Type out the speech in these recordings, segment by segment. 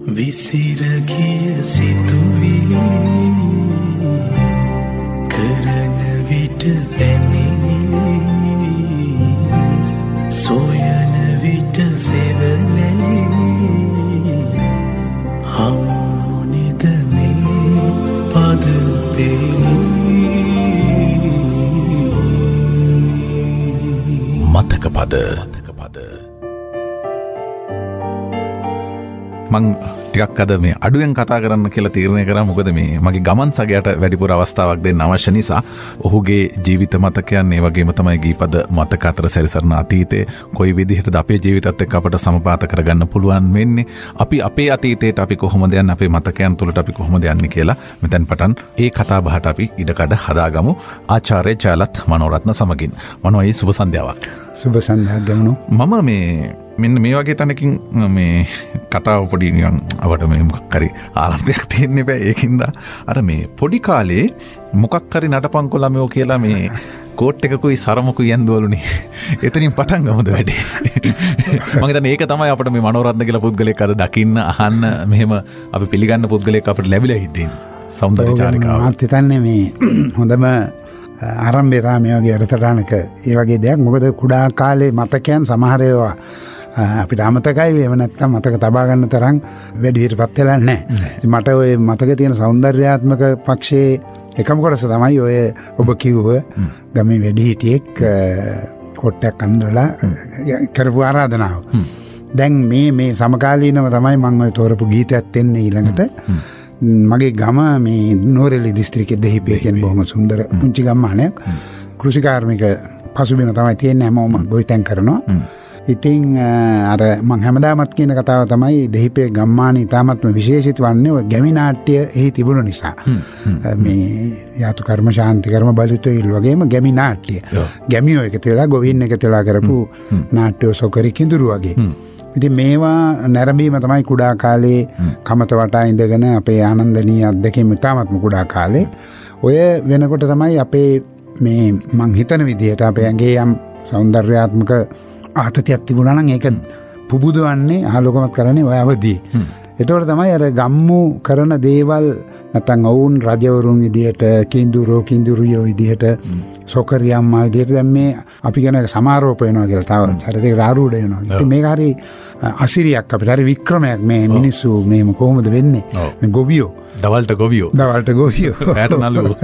විසිරගිය සිතුවිලි කරන විට පැමිණිලි සොයන විට සෙවනැලි හමුනිද මේ පද පෙළි මතක පද මං ටිකක් අද මේ අඩුවෙන් කතා කරන්න කියලා තීරණය කරා. මොකද මේ මගේ ගමන් සගයට වැඩිපුර අවස්ථාවක් දෙන්න අවශ්‍ය නිසා. ඔහුගේ ජීවිත මතකයන් ඒ වගේම තමයි ගීපද මතක අතර සැරිසරන අතීතේ කොයි විදිහටද අපේ ජීවිතත් එක්ක අපට සමපාත කරගන්න පුළුවන් වෙන්නේ, අපි අපේ අතීතයට අපි කොහොමද යන්නේ, අපේ මතකයන් තුළට අපි කොහොමද යන්නේ කියලා මෙතෙන් පටන් ඒ කතා බහට අපි ඉඩකඩ හදාගමු. ආචාර්ය ජයලත් මනෝරත්න සමගින්. මනෝයි සුබ සන්ධ්‍යාවක්. සුබ සන්ධ්‍යාවක් ගමනෝ. මම මෙන්න මේ වගේ තැනකින් මේ කතාව පොඩි නිකන් අපට මේ මොකක් හරි ආරම්භයක් තියෙන්න බෑ. ඒකින්ද අර මේ පොඩි කාලේ මොකක් හරි නටපන්කො ළමයෝ කියලා මේ කෝට් එකකුයි සරමකුයි යන්දුවලුනේ. එතනින් පටන් ගමුද වැඩේ. මම හිතන්නේ ඒක තමයි අපිට මේ මනෝරත්න කියලා පුද්ගලයෙක් අද දකින්න අහන්න මෙහෙම අපි පිළිගන්න පුද්ගලයෙක් අපිට ලැබිලා හිටින්නේ. සෞන්දර්ය චාරිකාව. මාත් හිතන්නේ මේ හොඳම ආරම්භය තමයි මේ වගේ වැඩසටහනක ඒ වගේ දෙයක්. මොකද කුඩා කාලේ මතකයන් සමහර ඒවා අපිට අමතකයි, එහෙම නැත්නම් මතක තබා ගන්න තරම් වැඩි විදිහටපත් වෙලා නැහැ. මට ওই මතක තියෙන සෞන්දර්යාත්මක පක්ෂයේ එකම කොටස තමයි ඔය ඔබ කිව්ව ගමේ වැඩිහිටියෙක් කොට්ටයක් අඳලා කරපු ආරාධනාව. දැන් මේ සමකාලීනව තමයි මම ඔය තෝරපු ගීතයක් දෙන්නේ ඊළඟට. මගේ ගම මේ නෝරෙලි දිස්ත්‍රික්කයේ දෙහිපිය කියන බොහොම සුන්දර පුංචි ගම්මානයක්. කෘෂිකාර්මික පසුබිම තමයි තියෙන්නේ, හැමෝම ගොවිතැන් කරනවා. ඉතින් අර මං හැමදාමත් කියන කතාව තමයි දෙහිපේ ගම්මාන ඉතාමත්ම විශේෂිත වන්නේ ඔය ගැමි නාට්‍ය එහි තිබුණු නිසා. මේ යාතු කර්ම ශාන්ති කර්ම බලිතොයිල් වගේම ගැමි නාට්‍ය. ගැමියෝ එකතු වෙලා ගොවින් එකතු වෙලා කරපු නාට්‍ය සොකරි කිඳුරු වගේ. ඉතින් මේවා නැරඹීම තමයි කුඩා කාලේ කමත වටා ඉඳගෙන අපේ ආනන්දනීය අත්දැකීම් ඉතාමත්ම කුඩා කාලේ. ඔය වෙනකොට තමයි අපේ මේ මං හිතන විදිහට අපේ ඇඟේ යම් සෞන්දර්යාත්මක ආතතියක් තිබුණා නම් ඒක පුබුදවන්නේ ආලෝකමත් කරන්නේ ඔය අවදී. එතකොට තමයි අර ගම්මු කරන දේවල් නැත්නම් ඔවුන් රජවරුන් විදියට කිඳුරියෝ විදියට සොකරියම්මා විදියට දැන් මේ අපි කියන සමාරෝප වෙනවා කියලා තව චරිතයකට ආරූඪ වෙනවා. ඉතින් මේක හරි අසිරියක් අපිට, හරි වික්‍රමයක්. මේ මිනිස්සු මේ කොහොමද වෙන්නේ මේ ගොවියෝ දවල්ට ගොවියෝ රැට නළුවෝ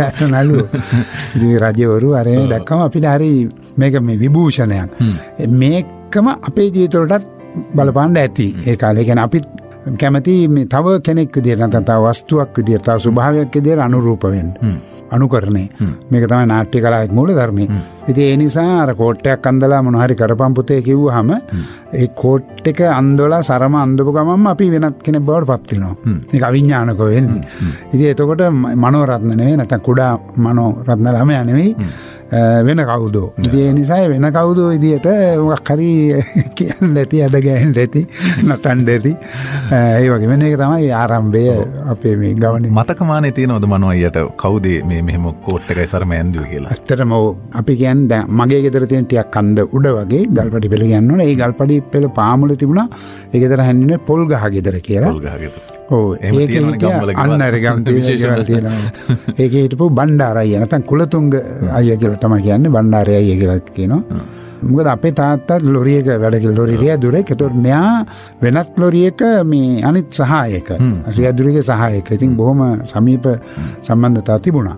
ඉතින් රජවරු අර දැක්කම අපිට හරි මේක මේ විභූෂණයක්. මේකම අපේ ජීවිතවලටත් බලපාන්න ඇති. ඒ කාලේ කියන්නේ අපි කැමති මේ තව කෙනෙක් විදියට නැත්නම් තව වස්තුවක් විදියට තව ස්වභාවයක් විදියට අනුරූප වෙන්න. අනුකරණය. මේක තමයි නාට්‍ය කලාවේ මූල ධර්මය. ඉතින් ඒ නිසා අර කෝට්ටයක් අඳලා මොන හරි කරපම් පුතේ කිව්වහම ඒ කෝට් එක අඳවලා සරම අඳපු ගමන්ම අපි වෙනත් කෙනෙක් බවට පත් වෙනවා. ඒක අවිඥානිකව වෙන්නේ. ඉතින් එතකොට මනෝරත්න නෙවෙයි, නැත්නම් කුඩා මනෝරත්න ළමයා නෙවෙයි, වෙන කවුදෝ. ඉතින් ඒ නිසා වෙන කවුදෝ විදියට මොකක් හරි කියන්න ඇති, අඩ ගෑන්න ඇති, නටන්න ඇති. ඒ වගේ වෙන එක තමයි ආරම්භය අපේ මේ ගමනේ. මතකමානේ තියෙනවද මනෝයියට කවුද මේ මෙහෙම කෝට් එකයි සරම ඇඳුවේ කියලා? ඇත්තටම අපි කියන්නේ දැන් මගේ ගෙදර තියෙන ටිකක් කන්ද උඩ වගේ ගල්පඩි පෙළ කියන්න ඕනේ. ඒ ගල්පඩි පෙළ පාමුල තිබුණා. ඒ ගෙදර හැන්නුනේ පොල් ගහ ගෙදර කියලා. පොල් ගහ ගෙදර. ඔව් ඒකේ අන්නර ගම් තියෙනවා. ඒකේ හිටපු බණ්ඩාර අයියා නැත්නම් කුලතුංග අයියා කියලා තමයි කියන්නේ. බණ්ඩාරේ අයියා කියලා කියනවා. මොකද අපේ තාත්තා ලොරියක වැඩ කළ ලොරි රියදුරේ. ඒතකොට මෙයා වෙනත් ලොරියක මේ අනිත් සහායක රියදුරේගේ සහායක. ඉතින් බොහොම සමීප සම්බන්ධතාවක් තිබුණා.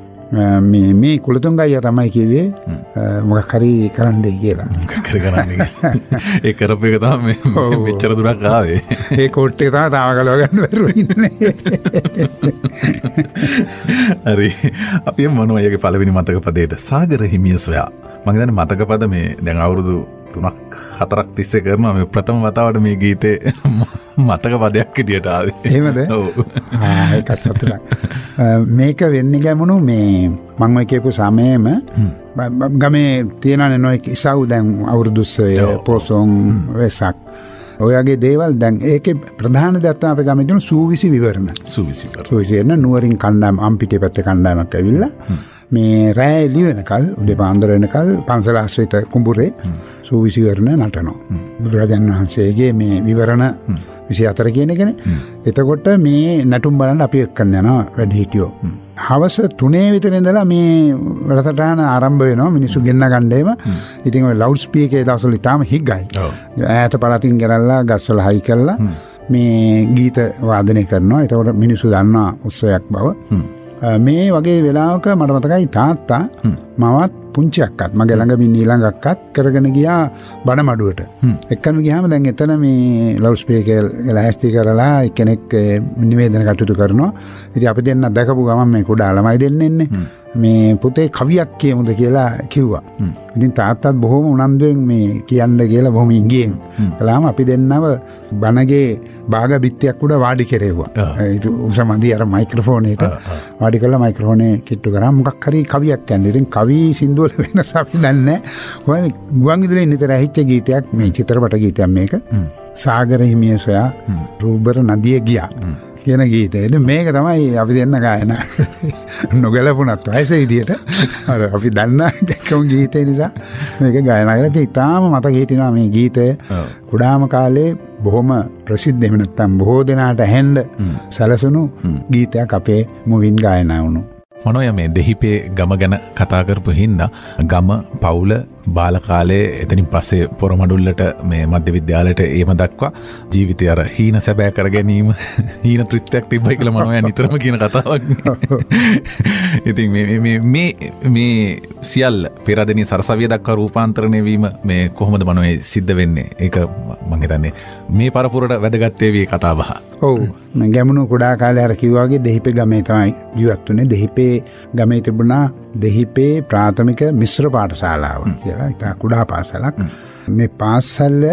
මේ කුලතුංග අයියා තමයි කිව්වේ මොකක් හරි කරන්නයි කියලා. මොකක් හරි කරන්නයි. ඒ කරපු එක තමයි මෙච්චර දුරක් ආවේ. ඒ කෝට් එක තමයි තාම ගලව ගන්න බැරුව ඉන්නේ. හරි. අපි මොනෝයගේ පළවෙනි මතක පදයට සාගර හිමිය සොයා. මම හිතන්නේ මතක පද මේ දැන් අවුරුදු 3-4ක් තිස්සේ කරනවා. මේ ප්‍රථම වතාවට මේ ගීතේ මතක පදයක් විදියට ආවේ. එහෙමද? ඔව්. ඒකත් සතුටක්. මේක වෙන්නේ ගැමුණු මේ මම ඔය කියපු සමයේම ගමේ තියෙනනේ නොයෙක් ඉසව් දැන් අවුරුදු පොසොන් වෙසක් ඔයගේ දේවල්. දැන් ඒකේ ප්‍රධාන දෙයක් තමයි අපේ ගමේ තියෙන සූවිසි විවරණ. සූවිසි නුවරින් කණ්ඩායම අම්පිටිය පැත්තේ කණ්ඩායමක් ඇවිල්ලා මේ රෑ එළි වෙනකල් උදේ පාන්දර වෙනකල් පන්සල ආශ්‍රිත කුඹුරේ සූවිසි විවරණ නටනවා. බුදුරජාණන් වහන්සේගේ මේ විවරණ 24 කියන එකනේ. එතකොට මේ නැටුම් බලන්න අපි එක්කන් යනවා වැඩි හිටියෝ. හවස 3 විතර ඉඳලා මේ වැඩසටහන ආරම්භ වෙනවා මිනිස්සු ගෙන්න ගන්නේම. ඉතින් ඔය ලවුඩ් ස්පීකර් ඒ දවස්වල ඉතාලම හිග්ගයි. ඈත පළතින් ගරල්ලා ගස්වල හයි කරලා මේ ගීත වාදනය කරනවා. එතකොට මිනිස්සු දන්නවා උත්සවයක් බව. මේ වගේ වෙලාවක මට මතකයි තාත්තා මවත් පුංචි අක්කත් මගේ ළඟ මින් ඊළඟ අක්කත් කරගෙන ගියා බඩමඩුවට. එක්කම ගියාම දැන් එතන මේ ලවුඩ් ස්පීකර් ලෑස්ති කරලා එක්කෙනෙක් නිවේදන කටයුතු කරනවා. ඉතින් අපි දෙන්න දැකපු ගමන් මේ කුඩා ළමයි දෙන්න එන්නේ. මේ පුතේ කවියක් කියමුද කියලා කිව්වා. ඉතින් තාත්තත් බොහොම උනන්දුවෙන් මේ කියන්න කියලා බොහොම ඉංගියෙන් කළාම අපි දෙන්නව බණගේ භාග බිත්තියක් උඩ වාඩි කෙරෙව්වා. ඒක උසමදී අර මයික්‍රොෆෝනේට වාඩි කරලා මයික්‍රොෆෝනේ කිට්ටු කරා මොකක් හරි කවියක් කියන්නේ. ඉතින් කවි සින්දු වල වෙනස අපි දන්නේ නැහැ. ඔය ගුවන් විදුලියේ නිතර ඇහිච්ච ගීතයක් මේ චිත්‍රපට ගීතයක් මේක. සාගර හිමිය සොයා රූබර නදිය ගියා. කියන ගීතය. මේක තමයි අපි දෙන්න ගායනා නොගැලපුණත් වයස විදියට අපි දන්න එකම ගීතය නිසා මේක ගායනා කරලා ඉතාලම මතක හිටිනවා මේ ගීතය. කුඩාම කාලේ බොහොම ප්‍රසිද්ධ එහෙම නැත්නම් බොහෝ දෙනාට ඇහෙන්න සැලසුණු ගීතයක් අපේ මුවින් ගායනා වුණා. මනෝය මේ දෙහිපේ ගම ගැන කතා කරපු හින්දා ගම පවුල බාල කාලේ එතනින් පස්සේ පොරමඩුල්ලට මේ මධ්‍ය විද්‍යාලයට ඒම දක්වා ජීවිතය අර හීන සැබෑ කර ගැනීම හීන ත්‍රිත්වයක් තිබ්බයි කියලා මනෝය නිතරම කියන කතාවක්. ඉතින් මේ සියල්ල පෙරදෙනී සරසවිය දක්වා රූපාන්තරණය වීම මේ කොහොමද මනෝය සිද්ධ වෙන්නේ? ඒක මම හිතන්නේ මේ පරපුරට වැදගත් වේවි කතා බහ. ඔව් මම ගැමුණු කුඩා කාලේ අර කිව්වා වගේ දෙහිපේ ගමේ තමයි ජීවත් වුනේ. දෙහිපේ ගමේ තිබුණා දෙහිපේ ප්‍රාථමික මිශ්‍ර පාඨශාලාව කියලා. ඒක කුඩා පාසලක්. මේ පාසල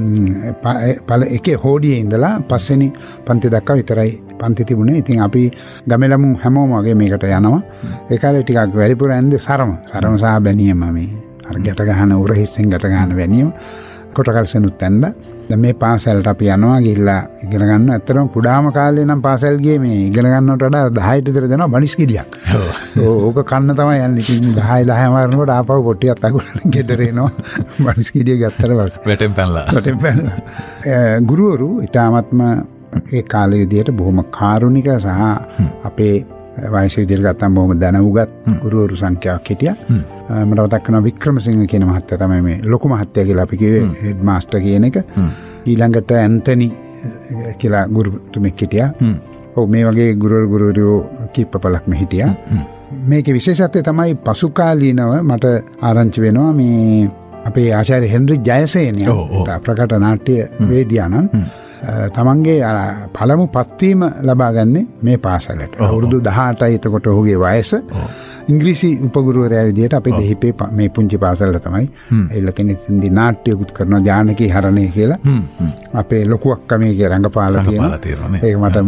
එකේ හෝඩියේ ඉඳලා පස්වෙනි පන්ති දක්වා විතරයි පන්ති තිබුණේ. ඉතින් අපි ගමේ ළමුන් හැමෝම වගේ මේකට යනවා. ඒ කාලේ ටිකක් වැඩිපුර ඇන්දේ සරම සහ බැනියම මේ අර ගැට ගහන උරහිස්සෙන් ගැට ගහන බැනියම කොටකල්සෙනුත් ඇන්දා. දැන් මේ පාසලට අපි යනවා ගිහිල්ලා ඉගෙන ගන්න. ඇත්තටම කුඩාම කාලේ නම් පාසල් ගියේ මේ ඉගෙන ගන්නවට වඩා 10ට විතර දෙනවා බනිස් ගෙඩියක්. ඕක කන්න තමයි යන්නේ. ඉතින් 10 මාරනකොට ආපහු පොට්ටියක් අගුලන ගෙදර එනවා. බනිස් ගෙඩිය ගත්තට පස්සේ වැටෙන් පැනලා. ගුරුවරු ඊටාත්ම ඒ කාලේ විදියට බොහොම කාරුණික සහ අපේ වයස විදියට ගත්තම බොහොම දැනුගත් ගුරුවරු සංඛ්‍යාවක් හිටියා. මට මතක් වෙනවා වික්‍රමසිංහ කියන මහත්තයා තමයි මේ ලොකු මහත්තයා කියලා අපි කිව්වේ හෙඩ් මාස්ටර් කියන එක. ඊළඟට ඇන්තනි කියලා ගුරුතුමෙක් හිටියා. ඔව් මේ වගේ ගුරුවරු කීපපලක්ම හිටියා. මේකේ විශේෂත්වය තමයි පසු කාලීනව මට ආරංචි වෙනවා මේ අපේ ආචාර්ය හෙන්රි ජයසේනියා ප්‍රකට නාට්‍ය වේදියානන් තමන්ගේ පළමු පත්වීම ලබා ගන්නේ මේ පාසලට. අවුරුදු 18යි එතකොට ඔහුගේ වයස. ඉංග්‍රීසි උපගුරුවරයා විදියට අපේ දෙහිපේ මේ පුංචි පාසලට තමයි එල්ල කෙනෙක්දී නාට්‍යකුත් කරනවා ජානකී හරණේ කියලා. අපේ ලොකු අක්කා මේකේ රංගපාලා තියෙනවා. ඒක මට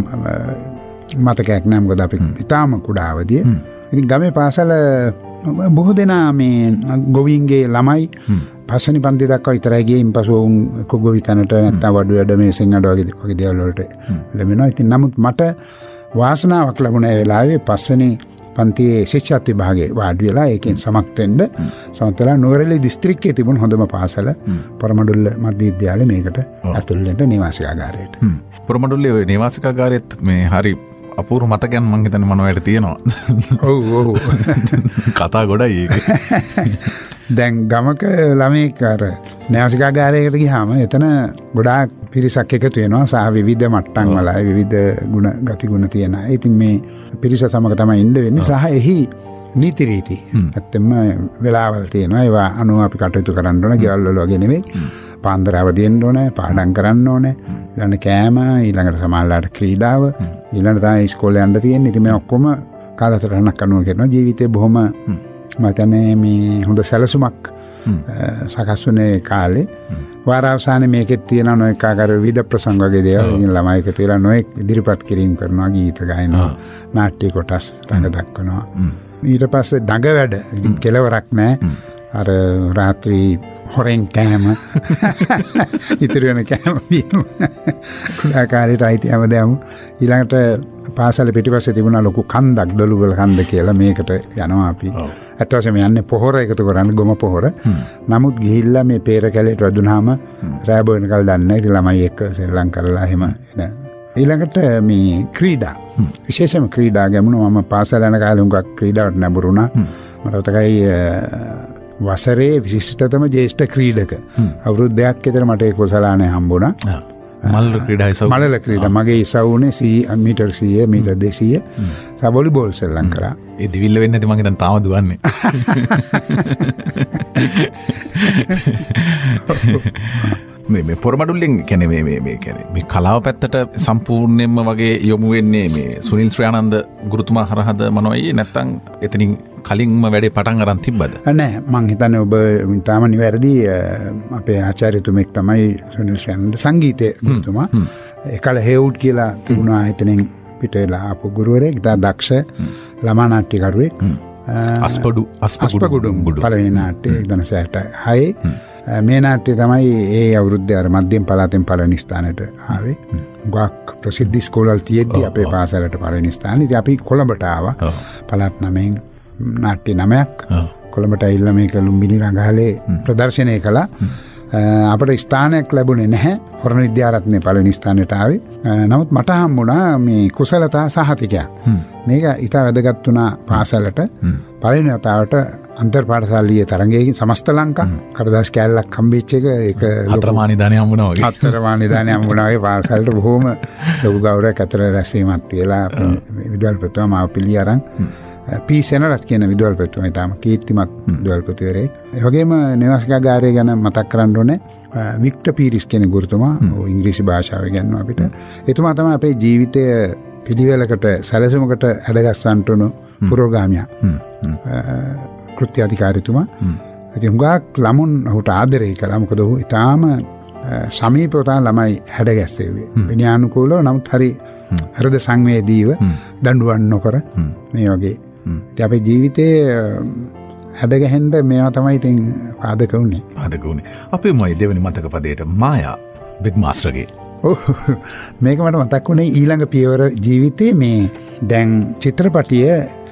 මතකයක් නෑ මොකද අපි ඉතාම කුඩා අවදියේ. ඉතින් ගමේ පාසල බොහෝ දෙනා මේ ගොවීන්ගේ ළමයි පස්වෙනි පන්ති දක්වා විතරයි ගියේ. ඉන්පසු උන් ගොවි තැනට නැත්නම් වඩු වැඩ මේ සෙන්ගඩ වගේ දේවල් වලට ලැබෙනවා. ඉතින් නමුත් මට වාසනාවක් ලැබුණා ඒ වෙලාවේ පස්වෙනි පන්තියේ ශිෂ්‍යත්ව විභාගයේ වාඩි වෙලා ඒකෙන් සමත් වෙලා නුවරඑළිය දිස්ත්‍රික්කයේ තිබුණු හොඳම පාසල පොරමඩුල්ල මධ්‍ය විද්‍යාලය මේකට ඇතුල් වෙන්න නිවාසිකාගාරයට. පොරමඩුල්ලේ ওই නිවාසිකාගාරයේත් මේ හරි අපූර්ව මතකයන් මං හිතන්නේ මනෝයට තියෙනවා. ඔව් කතා ගොඩයි ඒක. දැන් ගමක ළමෙක් අර න්‍යාසිකාගාරයකට ගියාම එතන ගොඩාක් පිරිසක් එකතු වෙනවා සහ විවිධ මට්ටම් වල විවිධ ගුණ ගතිගුණ තියෙන අය. ඉතින් මේ පිරිස සමග තමයි ඉන්න වෙන්නේ සහ එහි නීති රීති ඇත්තම වෙලාවල් තියෙනවා. ඒවා අනුව අපි කටයුතු කරන්න ඕන. ගෙවල් වල වගේ නෙවෙයි. පාන්දර අවදිෙන්න ඕනේ, පාඩම් කරන්න ඕනේ, ඊළඟ කෑම, ඊළඟට සමාජලාට ක්‍රීඩාව, ඊළඟට තමයි ඉස්කෝලේ යන්න තියෙන්නේ. ඉතින් මේ ඔක්කොම කාලසටහනක් අනුව කරනවා. ජීවිතේ බොහොම මතනේ මේ හොඳ සැලසුමක් සකස් වුණේ කාලේ. වාර අවසානයේ මේකෙත් තියෙන නොඑක ආකාර විවිධ ප්‍රසංග වගේ දේවල් ඉතින් ළමයි එකතු වෙලා නොඑක ඉදිරිපත් කිරීම කරනවා, ගීත ගායනවා, නාට්‍ය කොටස් රඟ දක්වනවා. ඊට පස්සේ දඟ වැඩ ඉතින් කෙලවරක් නැහැ. අර රාත්‍රී හොරෙන් කෑම ඉතිරි වෙන කෑම බීම කුඩා කාලේට අයිති හැමදේම ඊළඟට පාසල පිටිපස්සේ තිබුණා ලොකු කන්දක් දොළුගල කන්ද කියලා මේකට යනවා අපි. ඇත්ත වශයෙන්ම යන්නේ පොහොර එකතු කරන්න ගොම පොහොර. නමුත් ගිහිල්ලා මේ පේර කැලේට වැදුනහම රෑ බො වෙනකල් දන්නේ නැහැ. ඉතින් ළමයි එක්ක සෙල්ලම් කරලා එහෙම ඊළඟට මේ ක්‍රීඩා විශේෂයෙන්ම ක්‍රීඩා ගැමුණා. මම පාසල යන කාලේ උඟක් ක්‍රීඩාවට නැඹුරුණා. මට මතකයි වසරේ විශිෂ්ටතම ජ්‍යෙෂ්ඨ ක්‍රීඩක අවුරුද්දක් විතර මට ඒ කුසලානේ හම්බුණා. මල්ල ක්‍රීඩා මල්ල ක්‍රීඩා මගේ ඉසවුනේ මීටර් 100 මීටර් 200 වොලිබෝල් සෙල්ලම් කරා. ඒ දිවිල්ල වෙන්නේ නැති මං හිතන් තාම දුවන්නේ. මේ පොරමඩුල්ලෙන් කියන්නේ මේ කියන්නේ මේ කලාව පැත්තට සම්පූර්ණයෙන්ම වගේ යොමු වෙන්නේ මේ සුනිල් ශ්‍රියානන්ද ගුරුතුමා හරහාද මොනවයි නැත්නම් එතනින් කලින්ම වැඩේ පටන් අරන් තිබ්බද? නෑ මං හිතන්නේ ඔබ තාම නිවැරදි. අපේ ආචාර්යතුමෙක් තමයි සුනිල් ශ්‍රියානන්ද සංගීතයේ ගුරුතුමා. ඒකල හේවුඩ් කියලා තිබුණා එතනින් පිටේලා ආපු ගුරුවරයෙක්. ඉතා දක්ෂ ළමා නාට්‍යකරුවෙක්. අස්පගුඩුම් පළවෙනි නාට්‍යය 1966 මේ නාට්‍යය තමයි ඒ අවුරුද්දේ අර මධ්‍යම පළාතෙන් පළවෙනි ස්ථානයට ආවේ. ගොඩක් ප්‍රසිද්ධ ස්කෝලවල තියෙද්දි අපේ පාසලට පළවෙනි ස්ථානෙ. ඉතින් අපි කොළඹට ආවා. පළාත් 9න් නාට්‍ය 9ක් කොළඹට ඇවිල්ලා මේක ලුම්බිනි රංගහලේ ප්‍රදර්ශනය කළා. අපට ස්ථානයක් ලැබුණේ නැහැ. හොරණ විද්‍යාරත්නයේ පළවෙනි ස්ථානයට ආවේ. නමුත් මට හම්බුණා මේ කුසලතා සහතිකයක්. මේක ඉතා වැදගත් වුණා පාසලට. පළවෙනි වතාවට අන්තර් පාඨශාලීය තරඟයකින් සමස්ත ලංකා කඩදාසි කෑල්ලක් හම්බෙච්ච එක ඒක අතරමානි දාණය හම්බුණා වගේ. අතරමානි දාණය හම්බුණා වගේ පාසලට බොහොම ලොකු ගෞරවයක් අතර රැස්වීමක් තියලා විදුහල්පතිතුමා මාව පිළි අරන් පී සෙනරත් කියන විදුහල්පතිතුමා ඊටම කීර්තිමත් විදුහල්පතිවරයෙක්. ඒ වගේම නිවාසිකාගාරය ගැන මතක් කරන්න ඕනේ. වික්ටර් පීරිස් කියන ගුරුතුමා ඉංග්‍රීසි භාෂාව ඉගෙනුවා අපිට. එතුමා තමයි අපේ ජීවිතය පිළිවෙලකට සැලසුමකට හැඩගස්සන්ට උණු පුරෝගාමියා. කෘත්‍යාධිකාරිතුමා. ඉතින් හුඟක් ළමුන් ඔහුට ආදරය කළා. මොකද ඔහු ඊටාම සමීපව තමයි ළමයි හැඩගැස්සෙව්වේ. විනයානුකූලව නමුත් හරි හෘද සංවේදීව දඬුවම් නොකර මේ වගේ. ඉතින් අපේ ජීවිතේ හැඩගැහෙන්න මේවා තමයි ඉතින් පාදක වුණේ. අපේ මොයි දෙවෙනි මතක පදයට මායා බිග් මාස්ටර්ගේ. මේක මට මතක් වුණේ ඊළඟ පියවර ජීවිතේ මේ දැන් චිත්‍රපටිය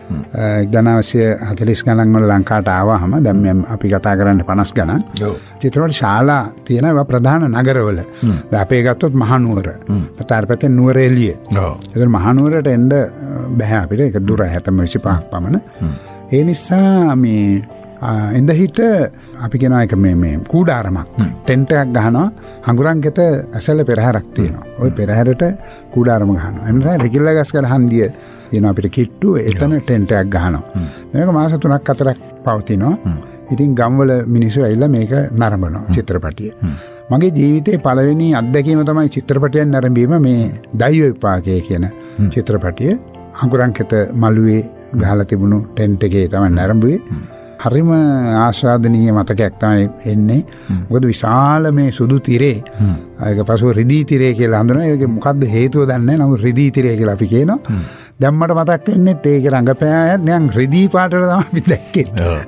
1940 ගණන් වල ලංකාවට ආවහම දැන් අපි කතා කරන්නේ 50 ගණන්. චිත්‍රපට ශාලා තියෙනවා ප්‍රධාන නගරවල. දැන් අපේ ගත්තොත් මහනුවර. තාරපතේ නුවර එළිය. ඒක මහනුවරට එන්න බෑ අපිට. ඒක දුර 25ක් පමණ. ඒ නිසා මේ ඉඳහිට අපි කියනවා එක මේ කූඩාරමක් ටෙන්ට් එකක් ගහනවා. හඟුරන්ගෙත ඇසල පෙරහැරක් තියෙනවා. ওই පෙරහැරට කූඩාරම ගහනවා. ඒ නිසා රෙගියුලර් ගස්කල හන්දිය තියෙන අපිට කිට්ටු එතන ටෙන්ට් එකක් ගහනවා. මේක මාස 3ක් 4ක් පවතිනවා. ඉතින් ගම්වල මිනිස්සු ඇවිල්ලා මේක නරඹනවා චිත්‍රපටිය. මගේ ජීවිතේ පළවෙනි අත්දැකීම තමයි චිත්‍රපටයක් නරඹීම මේ දෛව විපාකයේ කියන චිත්‍රපටිය. හඟුරන්ගෙත මළුවේ ගහලා තිබුණු ටෙන්ට් එකේ තමයි නරඹුවේ. හරිම ආස්වාදනීය මතකයක් තමයි එන්නේ. මොකද විශාල මේ සුදු තිරේ ඒක පසුව රිදී තිරේ කියලා හඳුනනවා. ඒක මොකද්ද හේතුව දන්නේ නැහැ. නමුත් රිදී තිරේ කියලා අපි කියනවා. දැන් මට මතක් වෙන්නේ ඒක රංගපෑයත් නිකන් රිදී පාටට තමයි අපි දැක්කේ.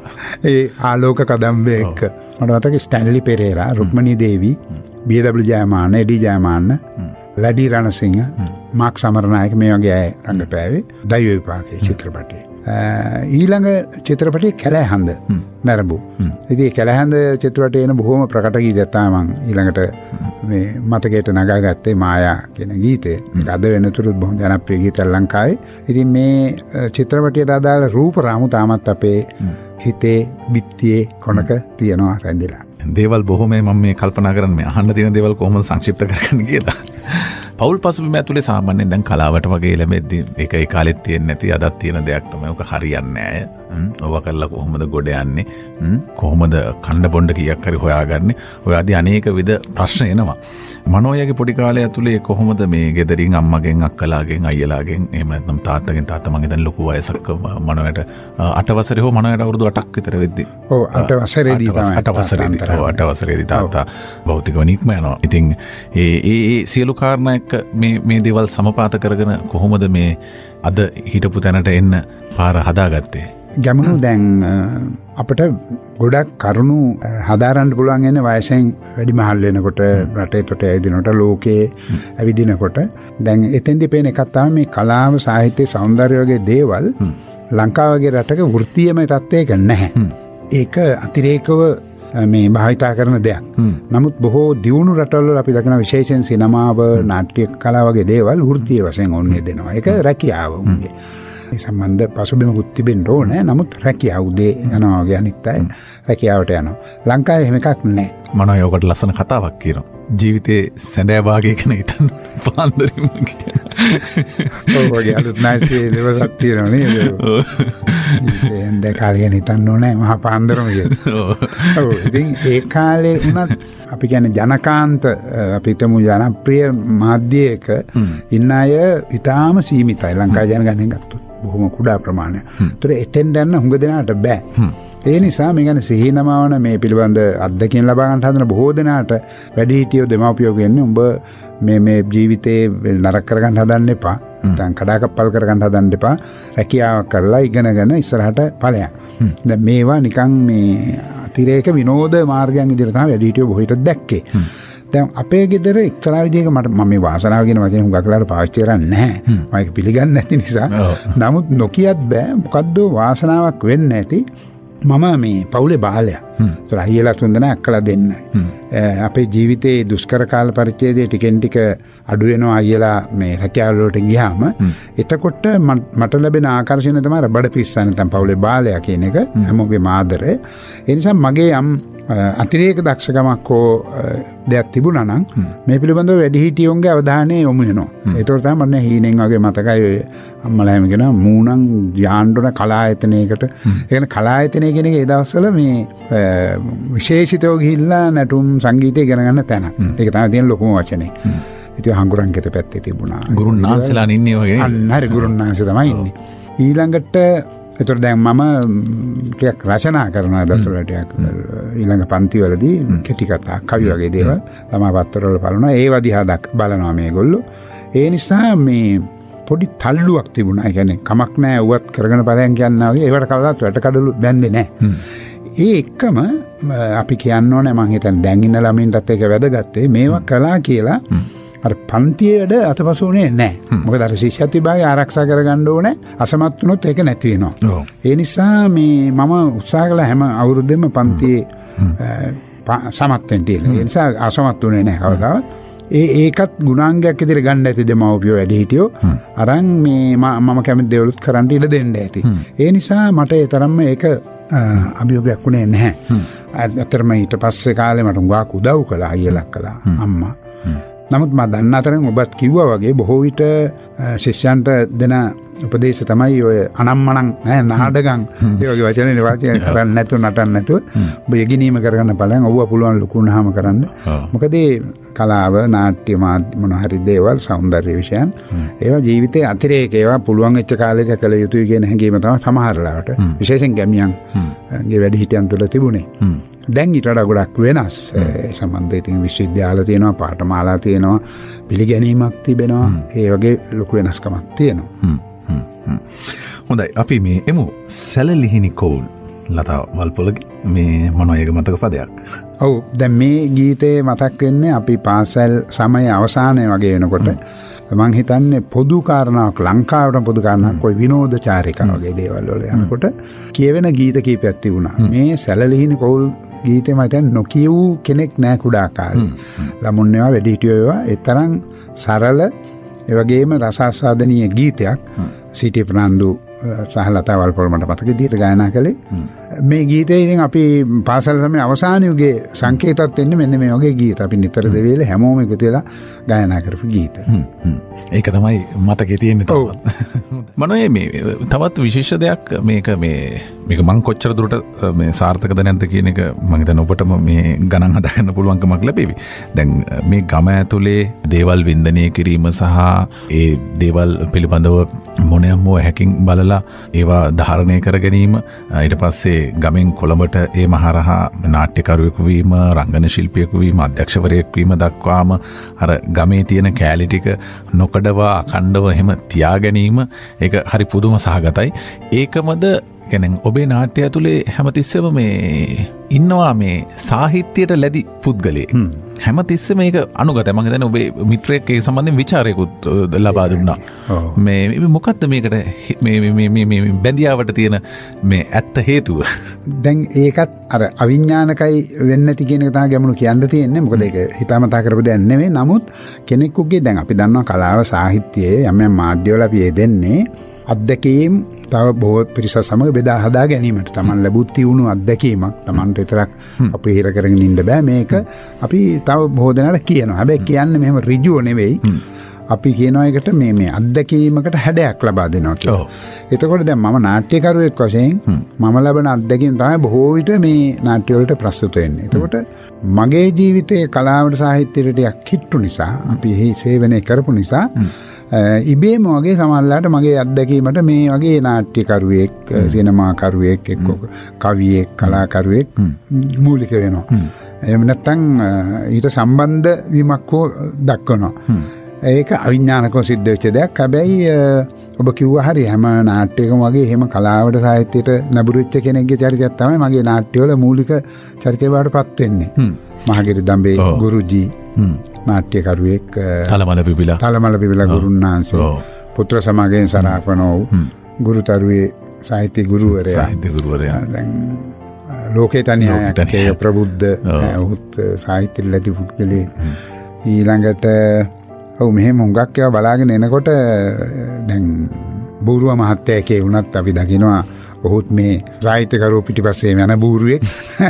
ඒ ආලෝක කදම්බේ එක්ක. මට මතකයි Stanley Perera, Rukmani Devi, B W Jayamanne, Eddie Jayamanne, Laddie Ranasinghe, Mark Samaranayake මේ වගේ අය රංගපෑවේ දෛව විපාකයේ චිත්‍රපටයේ. ඊළඟ චිත්‍රපටයේ කැලෑහඳ නරඹු. ඉතින් කැලෑහඳ චිත්‍රපටයේ එන බොහොම ප්‍රකට ගීතයක් තමයි මම ඊළඟට මේ මතකයට නගාගත්තේ මායා කියන ගීතය. ඒක අද වෙනතුරුත් බොහොම ජනප්‍රිය ගීතයක් ලංකාවේ. ඉතින් මේ චිත්‍රපටයට අදාළ රූප රාමු තාමත් අපේ හිතේ බිත්තියේ කොනක තියනවා රැඳිලා. දේවල් බොහොම මම මේ කල්පනා කරන්නේ අහන්න තියෙන දේවල් කොහොමද සංක්ෂිප්ත කරගන්න කියලා. පෞල් පසුබිම ඇතුලේ සාමාන්‍යයෙන් දැන් කලාවට වගේ ලැබෙද්දී ඒක ඒ කාලෙත් තියෙන්නේ නැති අදත් තියෙන දෙයක් තමයි. ඔක හරියන්නේ නැහැ. ඔව කරලා කොහොමද ගොඩ යන්නේ? කොහොමද කණ්ඩ බොණ්ඩ කීයක් හරි හොයාගන්නේ? ඔය ආදී අනේක විද ප්‍රශ්න එනවා. මනෝයගේ පොඩි කාලය ඇතුලේ කොහොමද මේ ගෙදරින් අම්මගෙන් අක්කලාගෙන් අයියලාගෙන් එහෙම නැත්නම් තාත්තගෙන් තාත්තා මං හිතන්නේ ලොකු වයසක මනෝයට 8 වසරේ හෝ මනෝයට අවුරුදු 8ක් විතර වෙද්දී. ඔව් 8 වසරේදී තමයි. 8 වසරේදී තාත්තා භෞතිකව නික්ම යනවා. ඉතින් ඒ සියලු කාරණා එක්ක මේ දේවල් සමපාත කරගෙන කොහොමද මේ අද හිටපු තැනට එන්න පාර හදාගත්තේ? ගැමුණු දැන් අපට ගොඩක් කරුණු හදාරන්න පුළුවන් එන්නේ වයසෙන් වැඩි මහල් වෙනකොට රටේ තොට ඇවිදිනකොට ලෝකයේ ඇවිදිනකොට දැන් එතෙන්දී පේන එකක් තමයි මේ කලාව සාහිත්‍ය සෞන්දර්ය වගේ දේවල් ලංකාව වගේ රටක වෘත්තීයමය තත්ත්වයක නැහැ. ඒක අතිරේකව මේ භාවිතා කරන දෙයක්. නමුත් බොහෝ දියුණු රටවල අපි දකින විශේෂයෙන් සිනමාව නාට්‍ය කලාව වගේ දේවල් වෘත්තීය වශයෙන් ඕනේ දෙනවා. ඒක රැකියාව උන්ගේ. ඒ සම්බන්ධ පසුබිමකුත් තිබෙන්න ඕනේ. නමුත් රැකියාව උදේ යනවා වගේ අනිත් අය රැකියාවට යනවා. ලංකාවේ එහෙම එකක් නැහැ. මනෝ යෝකට ලස්සන කතාවක් කියනවා. ජීවිතේ සැඳෑ භාගය ගැන හිතන්න පාන්දරින්ම කියන. ඔව් වගේ අලුත් නාට්‍යයේ දවසක් තියෙනවා නේද? එහෙන් දැකාලේ ගැන හිතන්න ඕනේ මහා පාන්දරම කියලා. ඔව් ඉතින් ඒ කාලේ වුණත් අපි කියන්නේ ජනකාන්ත අපි හිතමු ජනප්‍රිය මාධ්‍යයක ඉන්න අය ඉතාම සීමිතයි ලංකාවේ ජනගහනයෙන් ගත්තොත්. බොහොම කුඩා ප්‍රමාණයක්. ඒතර එතෙන් යන්න හුඟ දෙනාට බෑ. ඒ නිසා මේ ගැන සිහිනමවන මේ පිළිබඳ අත්දැකීම් ලබා ගන්න හදන බොහෝ දෙනාට වැඩිහිටියෝ දෙමව්පියෝ කියන්නේ උඹ මේ ජීවිතේ නරක කරගන්න හදන්න එපා. නැත්නම් කඩාකප්පල් කරගන්න හදන්න එපා. රැකියාවක් කරලා ඉගෙනගෙන ඉස්සරහට ඵලයක්. දැන් මේවා නිකන් මේ අතිරේක විනෝද මාර්ගයන් විදිහට තමයි වැඩිහිටියෝ බොහෝ විට දැක්කේ. දැන් අපේ ගෙදර එක්තරා විදිහක මම මේ වාසනාව කියන වචනේ හුඟක් වෙලාවට පාවිච්චි කරන්නේ නැහැ. මම ඒක පිළිගන්නේ නැති නිසා. නමුත් නොකියත් බෑ මොකද්ද වාසනාවක් වෙන්නේ නැති මම මේ පවුලේ බාලයා. ඒතර අයියලා තුන්දෙනා අක්කලා දෙන්නයි. අපේ ජීවිතේ දුෂ්කර කාල පරිච්ඡේදයේ ටිකෙන් ටික අඩු වෙනවා අයියලා මේ රැකියාව වලට ගියාම එතකොට මට ලැබෙන ආකර්ෂණය තමයි බඩ පිස්සා නැත්නම් පවුලේ බාලයා කියන එක හැමෝගේම ආදරය. ඒ නිසා මගේ යම් අතිරේක දක්ෂකමක් හෝ දෙයක් තිබුණා නම් මේ පිළිබඳව වැඩිහිටියෝන්ගේ අවධානය යොමු වෙනවා. ඒතකොට තමයි මම හීනෙන් වගේ මතකයි අම්මලා එහෙම කියන මූණන් යාන්ඩොන කලායතනයකට. ඒ කියන්නේ කලායතනය කියන එක ඒ දවස්වල මේ විශේෂිතව ගිහිල්ලා නැටුම් සංගීතය ඉගෙන ගන්න තැන. ඒක තමයි තියෙන ලොකුම වචනේ. ඉතින් හංගුරන්ගෙත පැත්තේ තිබුණා. ගුරුන්නාන්සලා ඉන්නේ වගේ. අන්න හරි ගුරුන්නාන්සේ තමයි ඉන්නේ. ඊළඟට ඒතර දැන් මම ටිකක් රචනා කරනවා දවසවලටයක් ඊළඟ පන්තිවලදී කෙටි කතා කවි වගේ දේවල් ළමා පත්තරවල බලනවා ඒව දිහා බලනවා මේගොල්ලෝ. ඒ නිසා මේ පොඩි තල්ලුවක් තිබුණා. ඒ කියන්නේ කමක් නැහැ උවත් කරගෙන බලයන් කියනවා වගේ ඒවට කවදාවත් වැටකඩලු බැන්දේ නැහැ. ඒ එක්කම අපි කියන්න ඕනේ මං හිතන්නේ දැන් ඉන්න ළමින්ටත් ඒක වැදගත්තේ මේවා කළා කියලා අර පන්තියේ වැඩ අතපසුනේ නැහැ. මොකද අර ශිෂ්‍යත්ව විභාගය ආරක්ෂා කරගන්න ඕනේ. අසමත් වුණොත් ඒක නැති වෙනවා. ඒ නිසා මේ මම උත්සාහ කළා හැම අවුරුද්දෙම පන්තියේ සමත් වෙන්න කියලා. ඒ නිසා අසමත් වුණේ නැහැ කවදාවත්. ඒකත් ගුණාංගයක් විදිහට ගන්න ඇති දෙමව්පියෝ වැඩිහිටියෝ අරන් මේ මම කැමති දේවලුත් කරන්න ඉඩ දෙන්න ඇති. ඒ නිසා මට ඒ තරම්ම ඒක අභියෝගයක් වුණේ නැහැ. අතරම ඊට පස්සේ කාලේ මට උගාක් උදව් කළා අයියලා කළා අම්මා. නමුත් මම දන්න අතරින් ඔබත් කිව්වා වගේ බොහෝ විට ශිෂ්‍යයන්ට දෙන උපදේශ තමයි ඔය අනම්මනම් නෑ නාඩගම් ඒ වගේ වචනේ වාචික කරන්නේ නැතුව නටන්න නැතුව ඔබ යගිනීම කරගන්න බලයන් ඔව්ව පුළුවන් ලොකු වුණාම කරන්න. මොකද කලාව නාට්‍ය මොන හරි දේවල් සෞන්දර්ය විෂයන් ඒවා ජීවිතේ අතිරේක ඒවා පුළුවන් වෙච්ච කාලෙක කළ යුතුයි කියන හැඟීම තමයි සමහර ලාවට විශේෂයෙන් ගැමියන්ගේ වැඩිහිටියන් තුළ තිබුණේ. දැන් ඊට වඩා ගොඩක් වෙනස්. සම්බන්ධ ඉතින් විශ්වවිද්‍යාල තියෙනවා පාඨමාලා තියෙනවා පිළිගැනීමක් තිබෙනවා. ඒ වගේ ලොකු වෙනස්කමක් තියෙනවා. හොඳයි අපි මේ එමු සැලලිහිණි කෝල් ලතා වල්පොලගේ මේ මොනවයක මතක පදයක්. ඔව් දැන් මේ ගීතේ මතක් වෙන්නේ අපි පාසල් සමය අවසානයේ වගේ වෙනකොට මං හිතන්නේ පොදු කාරණාවක් ලංකාවට පොදු කාරණාවක් ඔය විනෝද චාරිකා වගේ දේවල් වල යනකොට කියවෙන ගීත කීපයක් තිබුණා. මේ සැලලිහිණි කෝල් ගීතේ මම හිතන්නේ නොකියූ කෙනෙක් නෑ කුඩා කාලේ. ළමුන් ඒවා වැඩිහිටියෝ ඒවා ඒ තරම් සරල ඒ වගේම රසාස්වාදනීය ගීතයක් සිටි ප්‍රනන්දු සහ ලතා වල්පොල මට මතක විදිහට ගායනා කළේ. මේ ගීතේ ඉතින් අපි පාසල් සමයේ අවසාන යුගයේ සංකේතات වෙන්නේ මෙන්න මේ වගේ ගීත. අපි නිතර දෙවේලේ හැමෝම එකතු වෙලා ගායනා කරපු ගීත. ඒක තමයි මතකේ තියෙන්නේ තවත්. මනෝයේ මේ තවත් විශේෂ දෙයක් මේක මං කොච්චර දුරට මේ සාර්ථකද නැද්ද කියන එක මම හිතන්නේ ඔබටම මේ ගණන් හදාගන්න පුළුවන්කමක් ලැබෙවි. දැන් මේ ගම ඇතුලේ දේවල් වින්දනය කිරීම සහ ඒ දේවල් පිළිබඳව මොනෑම හැකින් බලලා ඒවා ධාරණය කර ගැනීම ඊට පස්සේ ගමෙන් කොළඹට ඒ මහරහා නාට්‍යකරුවෙකු වීම රංගන ශිල්පියෙකු වීම අධ්‍යක්ෂවරයෙකු වීම දක්වාම අර ගමේ තියෙන කෑලි ටික නොකඩවා අඛණ්ඩව එහෙම තියා ගැනීම ඒක හරි පුදුම සහගතයි. ඒකමද කැනෙන් ඔබේ නාට්‍යය තුළේ හැමතිස්සම මේ ඉන්නවා මේ සාහිත්‍යයට ලැදි පුද්ගලේ හැමතිස්ස මේක අනුගත මඟ දැන ඔබේ මිත්‍රයක්ගේ සම්බන්ධයෙන් විචාරයකුත් ලබා දුන්නා මේ මොකක්ද මේකට බැඳියාවට තියෙන මේ ඇත්ත හේතුව දැන් ඒකත් අර අවිඥානකයි වෙන්න ඇති කියන එක තමයි ගැමුණු කියන්න තියෙන්නේ මොකද ඒක හිතාමතා කරපු දෙයක් නෙවෙයි නමුත් කෙනෙකුගේ දැන් අපි දන්නවා කලාව සාහිත්‍යයේ යම් මාධ්‍යවල අපි යෙදෙන්නේ අත්දැකීම් තව බොහෝ පිරිස සමග බෙදා හදා ගැනීමට තමන් ලැබුත් තියුණු අත්දැකීමක් තමන්ට විතරක් අපි හිර කරගෙන ඉන්න බෑ මේක අපි තව බොහෝ දෙනාට කියනවා හැබැයි කියන්නේ මෙහෙම ඍජුව නෙවෙයි අපි කියනවා එකට මේ අත්දැකීමකට හැඩයක් ලබා දෙනවා කියලා. එතකොට දැන් මම නාට්‍යකරුවෙක් වශයෙන් මම ලබන අත්දැකීම් තමයි බොහෝ විට මේ නාට්‍ය වලට ප්‍රස්තුත වෙන්නේ. එතකොට මගේ ජීවිතයේ කලාවට සාහිත්‍යයට ටිකක් කිට්ටු නිසා අපි එහි සේවනය කරපු නිසා ඉබේම වගේ සමහරලාට මගේ අත්දැකීමට මේ වගේ නාට්‍යකරුවෙක් සිනමාකරුවෙක් එක්ක කවියෙක් කලාකරුවෙක් මූලික වෙනවා. එහෙම නැත්නම් ඊට සම්බන්ධ වීමක් හෝ දක්වනවා. ඒක අවිඥානිකව සිද්ධ වෙච්ච දෙයක්. හැබැයි ඔබ කිව්වා හරි හැම නාට්‍යයකම වගේ එහෙම කලාවට සාහිත්‍යයට නැඹුරු වෙච්ච කෙනෙක්ගේ චරිතයක් තමයි මගේ නාට්‍යවල මූලික චරිතය බවටපත් වෙන්නේ. මහගිරි දඹේ ගුරුජී නාට්‍යකරුවෙක් තලමල පිපිලා ගුරුන් වහන්සේ පුත්‍ර සමාගයෙන් සනාපනෝ ගුරුතරුවේ සාහිත්‍ය ගුරුවරයා දැන් ලෝකේ තනියම ප්‍රබුද්ධ උත් සාහිත්‍ය ලැබි පුද්ගලෙක් ඊළඟට මෙහෙම හුඟක් ඒවා බලාගෙන එනකොට දැන් බූරුව මහත්තයා වුණත් අපි දකිනවා ඔහුත් මේ සාහිත්‍යකරුවෝ පිටිපස්සේ යන බූරුවෙක්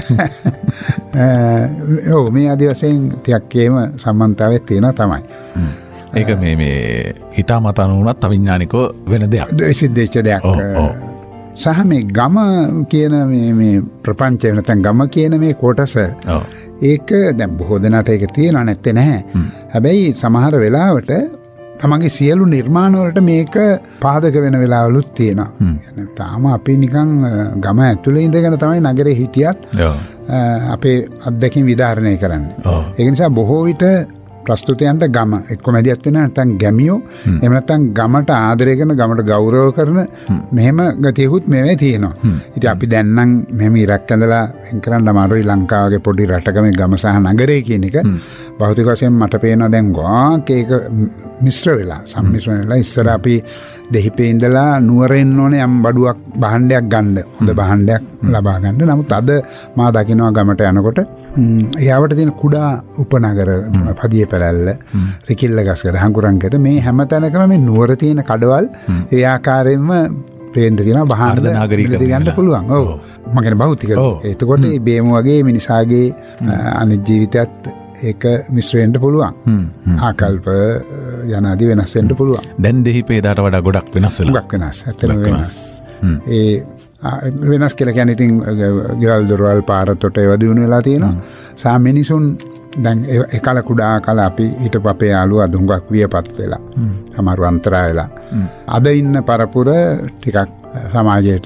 මේ ආදි වශයෙන් ටිකක් ඒම සම්බන්ධතාවයක් තියෙනවා තමයි. ඒක මේ හිතාමතා නුනත් අවිඥානිකව වෙන දෙයක්. සිද්ධ වෙච්ච දෙයක්. සහ මේ ගම කියන මේ ප්‍රපංචය නැත්නම් ගම කියන මේ කොටස ඒක දැන් බොහෝ දෙනාට ඒක තියෙනව නැත්තේ නැහැ. හැබැයි සමහර වෙලාවට තමන්ගේ සියලු නිර්මාණ වලට මේක පාදක වෙන වෙලාවලුත් තියෙනවා. තාම අපි නිකන් ගම ඇතුලේ ඉඳගෙන තමයි නගරේ හිටියත් අපේ අත්දැකීම් විදාරණය කරන්නේ. ඒක නිසා බොහෝ විට ප්‍රස්තුතයන්ට ගම එක්ක මැදිහත් වෙන නැත්නම් ගැමියෝ එහෙම නැත්නම් ගමට ආදරය කරන ගමට ගෞරව කරන මෙහෙම ගතියකුත් මේවේ තියෙනවා. ඉතින් අපි දැන් නම් මෙහෙම ඉරක් ඇඳලා වෙන් කරන්න අමාරුයි ලංකාවගේ පොඩි රටක මේ ගම සහ නගරය කියන එක භෞතික වශයෙන් මට පේනවා දැන් ගොඩක් ඒක මිශ්‍ර වෙලා සම්මිශ්‍ර වෙලා ඉස්සර අපි දෙහිපේ ඉඳලා නුවර එන්න ඕනේ යම් බඩුවක් භාණ්ඩයක් ගන්න හොඳ භාණ්ඩයක් ලබා ගන්න. නමුත් අද මා දකිනවා ගමට යනකොට එයාවට තියෙන කුඩා උපනගර පදිය පැලැල්ල රිකිල්ල ගස්කර හංගුරන්කත මේ හැම තැනකම මේ නුවර තියෙන කඩවල් ඒ ආකාරයෙන්ම පේන්න තියෙනවා භාණ්ඩ නාගරිකයන්ට ගන්න පුළුවන්. ඔව් මම කියන්නේ භෞතික. එතකොට මේ බේම වගේ මිනිසාගේ අනිත් ජීවිතයත් ඒක මිශ්‍ර වෙන්න පුළුවන්. ආකල්ප යනාදී වෙනස් වෙන්න පුළුවන්. දැන් දෙහිපේ දාට වඩා ගොඩක් වෙනස් වෙලා. ගොඩක් වෙනස්. ඇත්තටම වෙනස්. ඒ වෙනස් කියලා කියන්නේ ඉතින් ගෙවල් දොරවල් පාර තොට ඒවා දිනු වෙලා තියෙනවා. සා මිනිසුන් දැන් එකල කුඩා කල අපි හිටපු අපේ යාළුවා දුඟක් වියපත් වෙලා. සමහරව අන්තරා වෙලා. අද ඉන්න පරපුර ටිකක් සමාජයට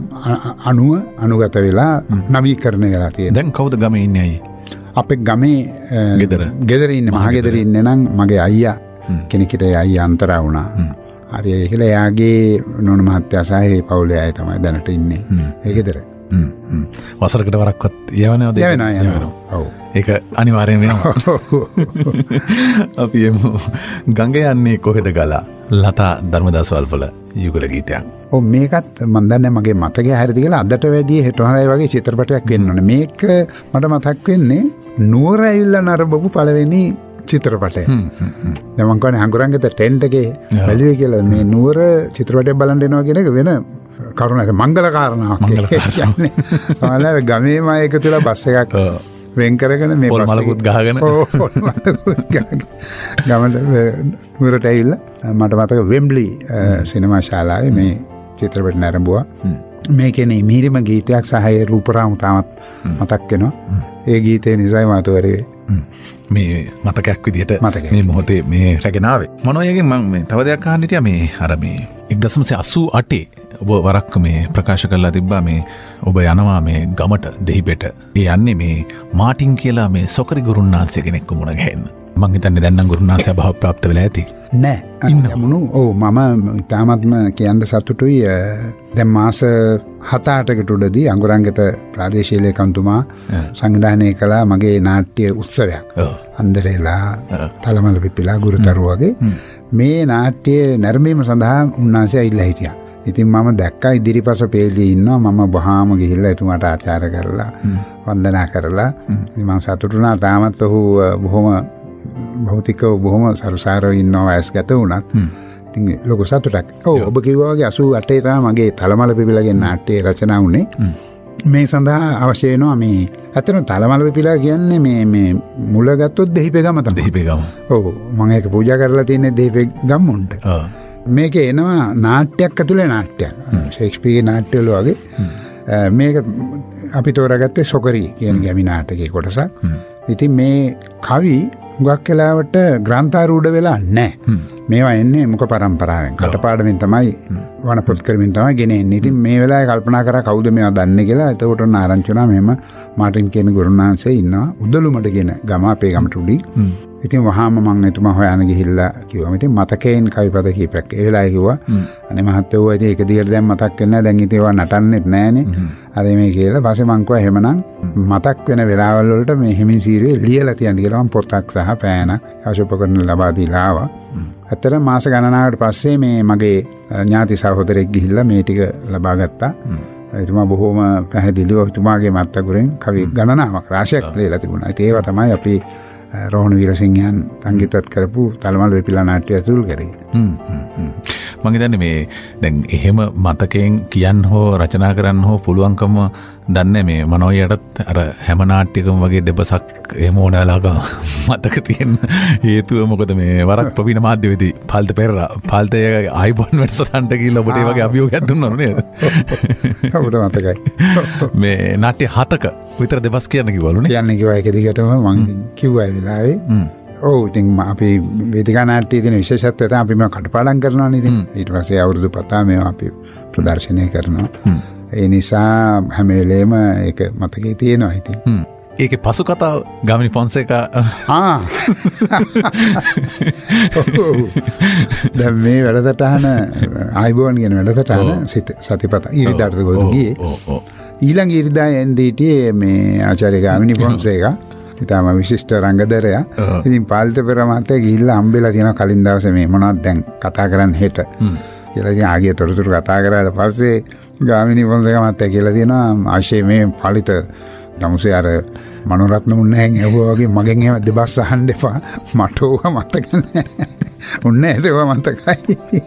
අනුගත වෙලා නවීකරණය වෙලා තියෙනවා. දැන් කවුද ගමේ ඉන්නේ අය? අපේ ගමේ ගෙදර ඉන්නේ මහ ගෙදර ඉන්නේ නම් මගේ අයියා කෙනෙක්ට අයියා අන්තරා වුණා. හරි ඒකල එයාගේ නෝන මහත්තයා සහ ඒ පවුලේ අය තමයි දැනට ඉන්නේ ඒ ගෙදර. වසරකට වරක්වත් යවනවද? යවනවා. ඔව්. ඒක අනිවාර්යෙන් වෙනවා. අපි එමු ගඟ යන්නේ කොහෙද ගලා ලතා ධර්මදාස වල්පොල යුගල ගීතයක්. ඔව් මේකත් මම දන්නේ මගේ මතකයේ හරියද කියලා අදට වැඩිය හෙට හොරයි වගේ චිත්‍රපටයක් වෙන්න ඕනේ. මේක මට මතක් වෙන්නේ නුවර ඇවිල්ලා නරඹපු පළවෙනි චිත්‍රපටය. දැන් මම කියන්නේ හංගුරන්ගෙත ටෙන්ට් එකේ බැලුවේ කියලා මේ නුවර චිත්‍රපටයක් බලන්න එනවා කියන එක වෙන කරුණක් මංගල කාරණාවක් කියන්නේ. සමහරවල් ගමේම එකතු වෙලා බස් එකක් වෙන් කරගෙන මේ පොල් මලකුත් ගහගෙන ගමට නුවරට ඇවිල්ලා මට මතක වෙම්බ්ලි සිනමා ශාලාවේ මේ චිත්‍රපට නැරඹුවා. මේකේ මිහිරිම ගීතයක් සහ ඒ රූපරාමු තාමත් මතක් වෙනවා. ඒ ගීතේ නිසයි මාතවරේ මේ මතකයක් විදිහට මේ මොහොතේ මේ රැගෙන ආවේ. මොනෝයගෙන් මම මේ තව දෙයක් අහන්න හිටියා මේ අර මේ 1988 ඔබ වරක් මේ ප්‍රකාශ කරලා තිබ්බා මේ ඔබ යනවා මේ ගමට දෙහිපෙට. ඒ යන්නේ මේ මාටින් කියලා මේ සොකරි ගුරුන්නාන්සේ කෙනෙක්ව මුණ ගැහෙන්න. මං හිතන්නේ දැන් නම් ගුරුනාථ භාව ප්‍රාප්ත වෙලා ඇති. නෑ යමුණු මම ඉතාමත්ම කියන්න සතුටුයි දැන් මාස 7-8කට උඩදී අංගුරංගත ප්‍රාදේශීය ලේකම්තුමා සංවිධානය කළා මගේ නාට්‍ය උත්සවයක්. අන්දරේලා තලමල පිපිලා ගුරුතරු වගේ මේ නාට්‍ය නැරඹීම සඳහා උන්වහන්සේ ඇවිල්ලා හිටියා. ඉතින් මම දැක්කා ඉදිරිපස පේලී ඉන්නවා. මම වහාම ගිහිල්ලා එතුමාට ආචාර කරලා වන්දනා කරලා ඉතින් මම සතුටු වුණා. තාමත් ඔහු බොහොම භෞතිකව බොහොම සරුසාරව ඉන්නවා වයස්ගත වුණත්. ඉතින් ලොකු සතුටක්. ඔබ කිව්වා වගේ 88 තමයි මගේ තලමල පිපිලාගේ නාට්‍ය රචනා වුණේ. මේ සඳහා අවශ්‍ය වෙනවා මේ ඇත්තටම තලමල පිපිලා කියන්නේ මේ මුල ගත්තොත් දෙහිපේ ගම තමයි. දෙහිපේ ගම. ඔව් මම ඒක පූජා කරලා තියෙන්නේ දෙහිපේ ගම්මුන්ට. මේක එනවා නාට්‍යයක් ඇතුලේ නාට්‍යයක්. ෂේක්ස්පියර්ගේ නාට්‍යවල වගේ. මේක අපි තෝරාගත්තේ සොකරි කියන ගැමි නාටකයේ කොටසක්. ඉතින් මේ කවි හුඟක් වෙලාවට ග්‍රන්ථාරූඪ වෙලා නැහැ. මේවා එන්නේ මුඛ පරම්පරාවෙන්. කටපාඩමින් තමයි වනපොත් කරමින් තමයි ගෙන එන්නේ. ඉතින් මේ වෙලාවේ කල්පනා කරා කවුද මේවා දන්නේ කියලා. එතකොට ඔන්න ආරංචි වුණා මෙහෙම මාටින් කියන ගුරුනාන්සේ ඉන්නවා උදළුමඩ කියන ගම අපේ ගමට උඩින්. ඉතින් වහාම මම එතුමා හොයන්න ගිහිල්ලා කිව්වා. ඉතින් මතකයෙන් කවිපද කීපයක්. ඒ වෙලාවේ කිව්වා අනේ මහත්තයෝ ඉතින් ඒක දිගට දැන් මතක් වෙන්නේ නැහැ. දැන් ඉතින් ඒවා නටන්නෙත් නැහනේ. අර මේ කියලා පස්සේ මං කිව්වා එහෙමනම් මතක් වෙන වෙලාවල් වලට මේ හිමින් සීරුවේ ලියලා තියන්න කියලා මම පොතක් සහ පෑනක් අවශ්‍යපකරන ලබා දීලා ආවා. ඇත්තටම මාස ගණනාවකට පස්සේ මේ මගේ ඥාති සහෝදරෙක් ගිහිල්ලා මේ ටික ලබා ගත්තා. එතුමා බොහොම පැහැදිලිව එතුමාගේ මත්තගුරෙන් කවි ගණනාවක් රාශියක් ලියලා තිබුණා. ඉතින් ඒවා තමයි අපි රෝහණ වීරසිංහයන් සංගීතත් කරපු තලමල් වෙපිලා නාට්‍ය ඇතුල් කරේ. මම හිතන්නේ මේ දැන් එහෙම මතකයෙන් කියන්න හෝ රචනා කරන්න හෝ පුළුවන්කම දන්නේ මේ මනෝයයටත් අර හැම නාට්‍යකම වගේ දෙබසක් එහෙම ඕන වෙලාවක මතක තියෙන හේතුව මොකද මේ වරක් ප්‍රවීණ මාධ්‍යවේදී පාල්ත පෙරරා පාල්තේ ආයිබෝන් වැඩසටහනට ගිහිල්ලා ඔබට ඒ වගේ අභියෝගයක් දුන්නා නේද? අපිට මතකයි. මේ නාට්‍ය 7ක විතර දෙබස් කියන්න කිව්වලුනේ. කියන්න කිව්වා ඒක දිගටම මම කිව්වා ඒ වෙලාවේ. ඔව් ඉතින් අපි වේදිකා නාට්‍යයේ තියෙන විශේෂත්වය තමයි අපි මේවා කටපාඩම් කරනවානේ ඉතින්. ඊට පස්සේ අවුරුදු පතා මේවා අපි ප්‍රදර්ශනය කරනවා. ඒ නිසා හැම වෙලේම ඒක මතකයේ තියෙනවා ඉතින්. ඒකේ පසු කතාව ගාමිණී ෆොන්සේකා දැන් මේ වැඩසටහන ආයිබෝන් කියන වැඩසටහන සතිපත ඉරිදාට ගොඩ ගියේ. ඊළඟ ඉරිදා NDT මේ ආචාර්ය ගාමිණී ෆොන්සේකා ඉතාම විශිෂ්ට රංගදරයා. ඉතින් පාලිත පෙර මහත්තයා ගිහිල්ලා හම්බෙලා තියෙනවා කලින් දවසේ මේ මොනවද දැන් කතා කරන්න හෙට කියලා. ඉතින් ආගිය තොරතුරු කතා කරාට පස්සේ ගාමිණී ෆොන්සේකා මහත්තයා කියලා තියෙනවා ආශේ මේ පාලිත නමුසේ අර මනෝරත්න මුන්නහෙන් ඇහුවා වගේ මගෙන් එහෙම දෙබස් අහන්න එපා. මට ඕවා මතක නැහැ. උන්නේ ඒවා මතකයි.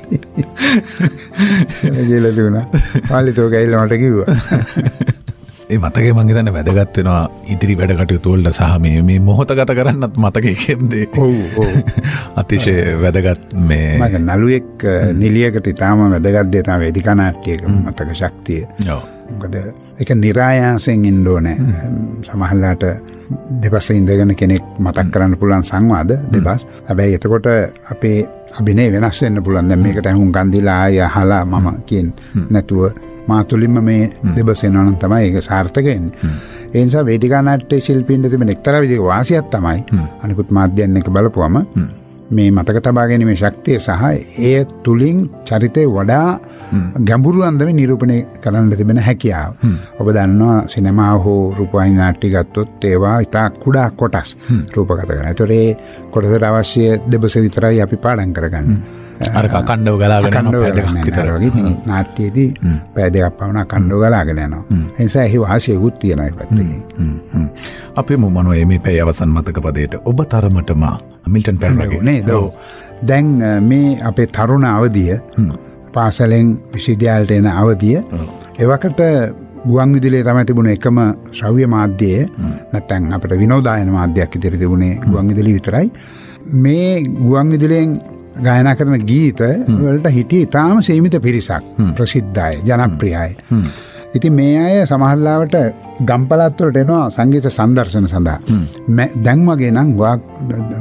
කියලා දුනා. පාලිතෝ ගෑල්ලා මට කිව්වා. ඒ මතකේ මං හිතන්නේ වැදගත් වෙනවා ඉදිරි වැඩ කටයුතු වලට සහ මේ මොහොත ගත කරන්නත් මතකේ කියන්නේ. ඔව් ඔව්. අතිශය වැදගත් මේ මම නළුවෙක් නිලියකට තාම වැදගත් දේ තමයි වේදිකා නාට්‍යයක මතක ශක්තිය. ඔව්. මොකද ඒක નિરાයාසයෙන් ඉන්න ඕනේ. සමහරලාට දෙපස ඉඳගෙන කෙනෙක් මතක් කරන්න පුළුවන් සංවාද දෙපස්. හැබැයි එතකොට අපේ අභිනය වෙනස් වෙන්න පුළුවන්. දැන් මේකට හුඟන් දීලා ආය අහලා මම කියන නැතුව මාතුලින්ම මේ දෙබසෙනවා නම් තමයි ඒක සාර්ථක වෙන්නේ. ඒ නිසා වේදිකා නාට්‍ය ශිල්පීන්ට තිබෙන එක්තරා විදිහක වාසියක් තමයි අනිකුත් මාධ්‍යයන් එක බලපුවම මේ මතක තබා ගැනීමේ ශක්තිය සහ ඒ තුලින් චරිතේ වඩා ගැඹුරු අන්දමේ නිරූපණය කරන්න තිබෙන හැකියාව. ඔබ දන්නවා සිනමාව හෝ රූපවාහිනී නාට්‍ය ගත්තොත් ඒවා ඉතා කුඩා කොටස් රූපගත කරනවා. ඒතකොට ඒ කොටසට අවශ්‍ය දෙබස විතරයි අපි පාඩම් කරගන්නේ. අර කණ්ඩව ගලාගෙන යනවා. නාට්‍යයේදී පැය දෙකක් පමණ කණ්ඩව ගලාගෙන යනවා. ඒ නිසා එහි වාසියකුත් තියෙනවා ඒ පැත්තකින්. අපේ මොමනෝ මේ පැය අවසන් මතක පදයට ඔබ තරමටම මිල්ටන් පැන්රගේ නේද? දැන් මේ අපේ තරුණ අවධිය පාසලෙන් විශ්වවිද්‍යාලයට එන අවධිය එවකට ගුවන් විදුලියේ තමයි තිබුණ එකම ශ්‍රව්‍ය මාධ්‍යය නැත්නම් අපිට විනෝදායන මාධ්‍යයක් විදිහට තිබුණේ ගුවන් විදුලිය විතරයි. මේ ගුවන් විදුලියෙන් ගායනා කරන ගීත වලට හිටියේ ඉතාම සීමිත පිරිසක්. ප්‍රසිද්ධයි, ජනප්‍රියයි. ඉතින් මේ අය සමහරවිට ගම්පලත් වලට එනවා සංගීත සංදර්ශන සඳහා. දැන් වගේ නම්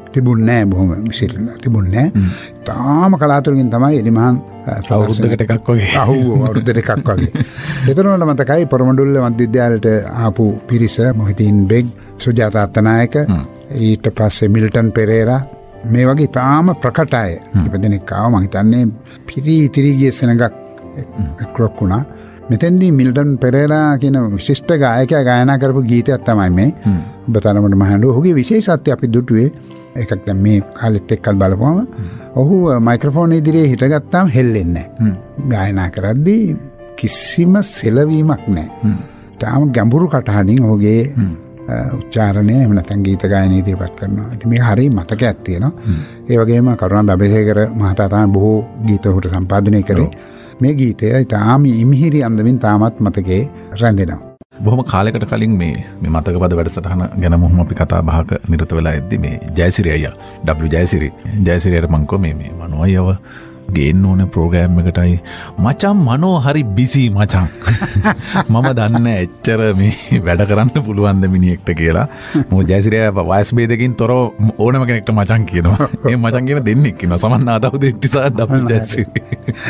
තිබුණේ බොහොම විසිරලා තිබුණේ. තාම කලාතුරකින් තමයි එලිමහන් අවුරුද්දකට එකක් වගේ. අවුරුද්දට එකක් වගේ. එතනට මතකයි පොරමඩුල්ල මධ්‍යවිද්‍යාලයට ආපු පිරිස මොහිදීන් බෙග්, සුජාතා අත්තනායක, ඊට පස්සේ මිල්ටන් පෙරේරා මේ වගේ තාම ප්‍රකටය. ඉපදෙනෙක් ආව මං හිතන්නේ පිරී ගිය සෙනඟක් එක්ලොක් වුණා. මෙතෙන්දී මිල්ටන් පෙරේරා කියන විශිෂ්ට ගායකයා ගායනා කරපු ගීතයක් තමයි මේ ඔබ තරමට මහඬුව. ඔහුගේ විශේෂත්වය අපි දුටුවේ එකක් දැන් මේ කාලෙත් එක්කත් බලපුවම ඔහු මයික්‍රොෆෝන් ඉදිරියේ හිටගත්තාම හෙල්ලෙන්නේ නැහැ. ගායනා කරද්දී කිසිම සෙලවීමක් නැහැ. තාම ගැඹුරු කටහඬින් ඔහුගේ උච්චාරණය එහෙම නැත්නම් ගීත ගායනය ඉදිරිපත් කරනවා. ඉතින් මේක හරිය මතකයක් තියෙනවා. ඒ වගේම කරුණා දබේසේකර මහතා තමයි බොහෝ ගීත ඔහුට සම්පාදනය කරේ. මේ ගීතය තාම ඉමිහිරි අන්දමින් තාමත් මතකේ රැඳෙනවා. බොහොම කාලයකට කලින් මේ මතක පද වැඩසටහන ගැන මොහොම අපි කතා බහක නිරත වෙලා එද්දි මේ ජයසිරි අයියා ජයසිරියට මං කෝ මේ මනෝ අයව ගේන්න ඕනේ ප්‍රෝග්‍රෑම් එකටයි මචං මනෝ හරි බිසි මචං මම දන්නේ එච්චර මේ වැඩ කරන්න පුළුවන් ද මිනිහෙක්ට කියලා. මොකද ජයසිරිය වයස් ભેදකින් තොරව ඕනම කෙනෙක්ට මචං කියනවා. ඒ මචං කියන දෙන්නෙක් ඉන්නවා. සමන්නාදව දෙට්ටිසා ඩබල් ජයසිරි.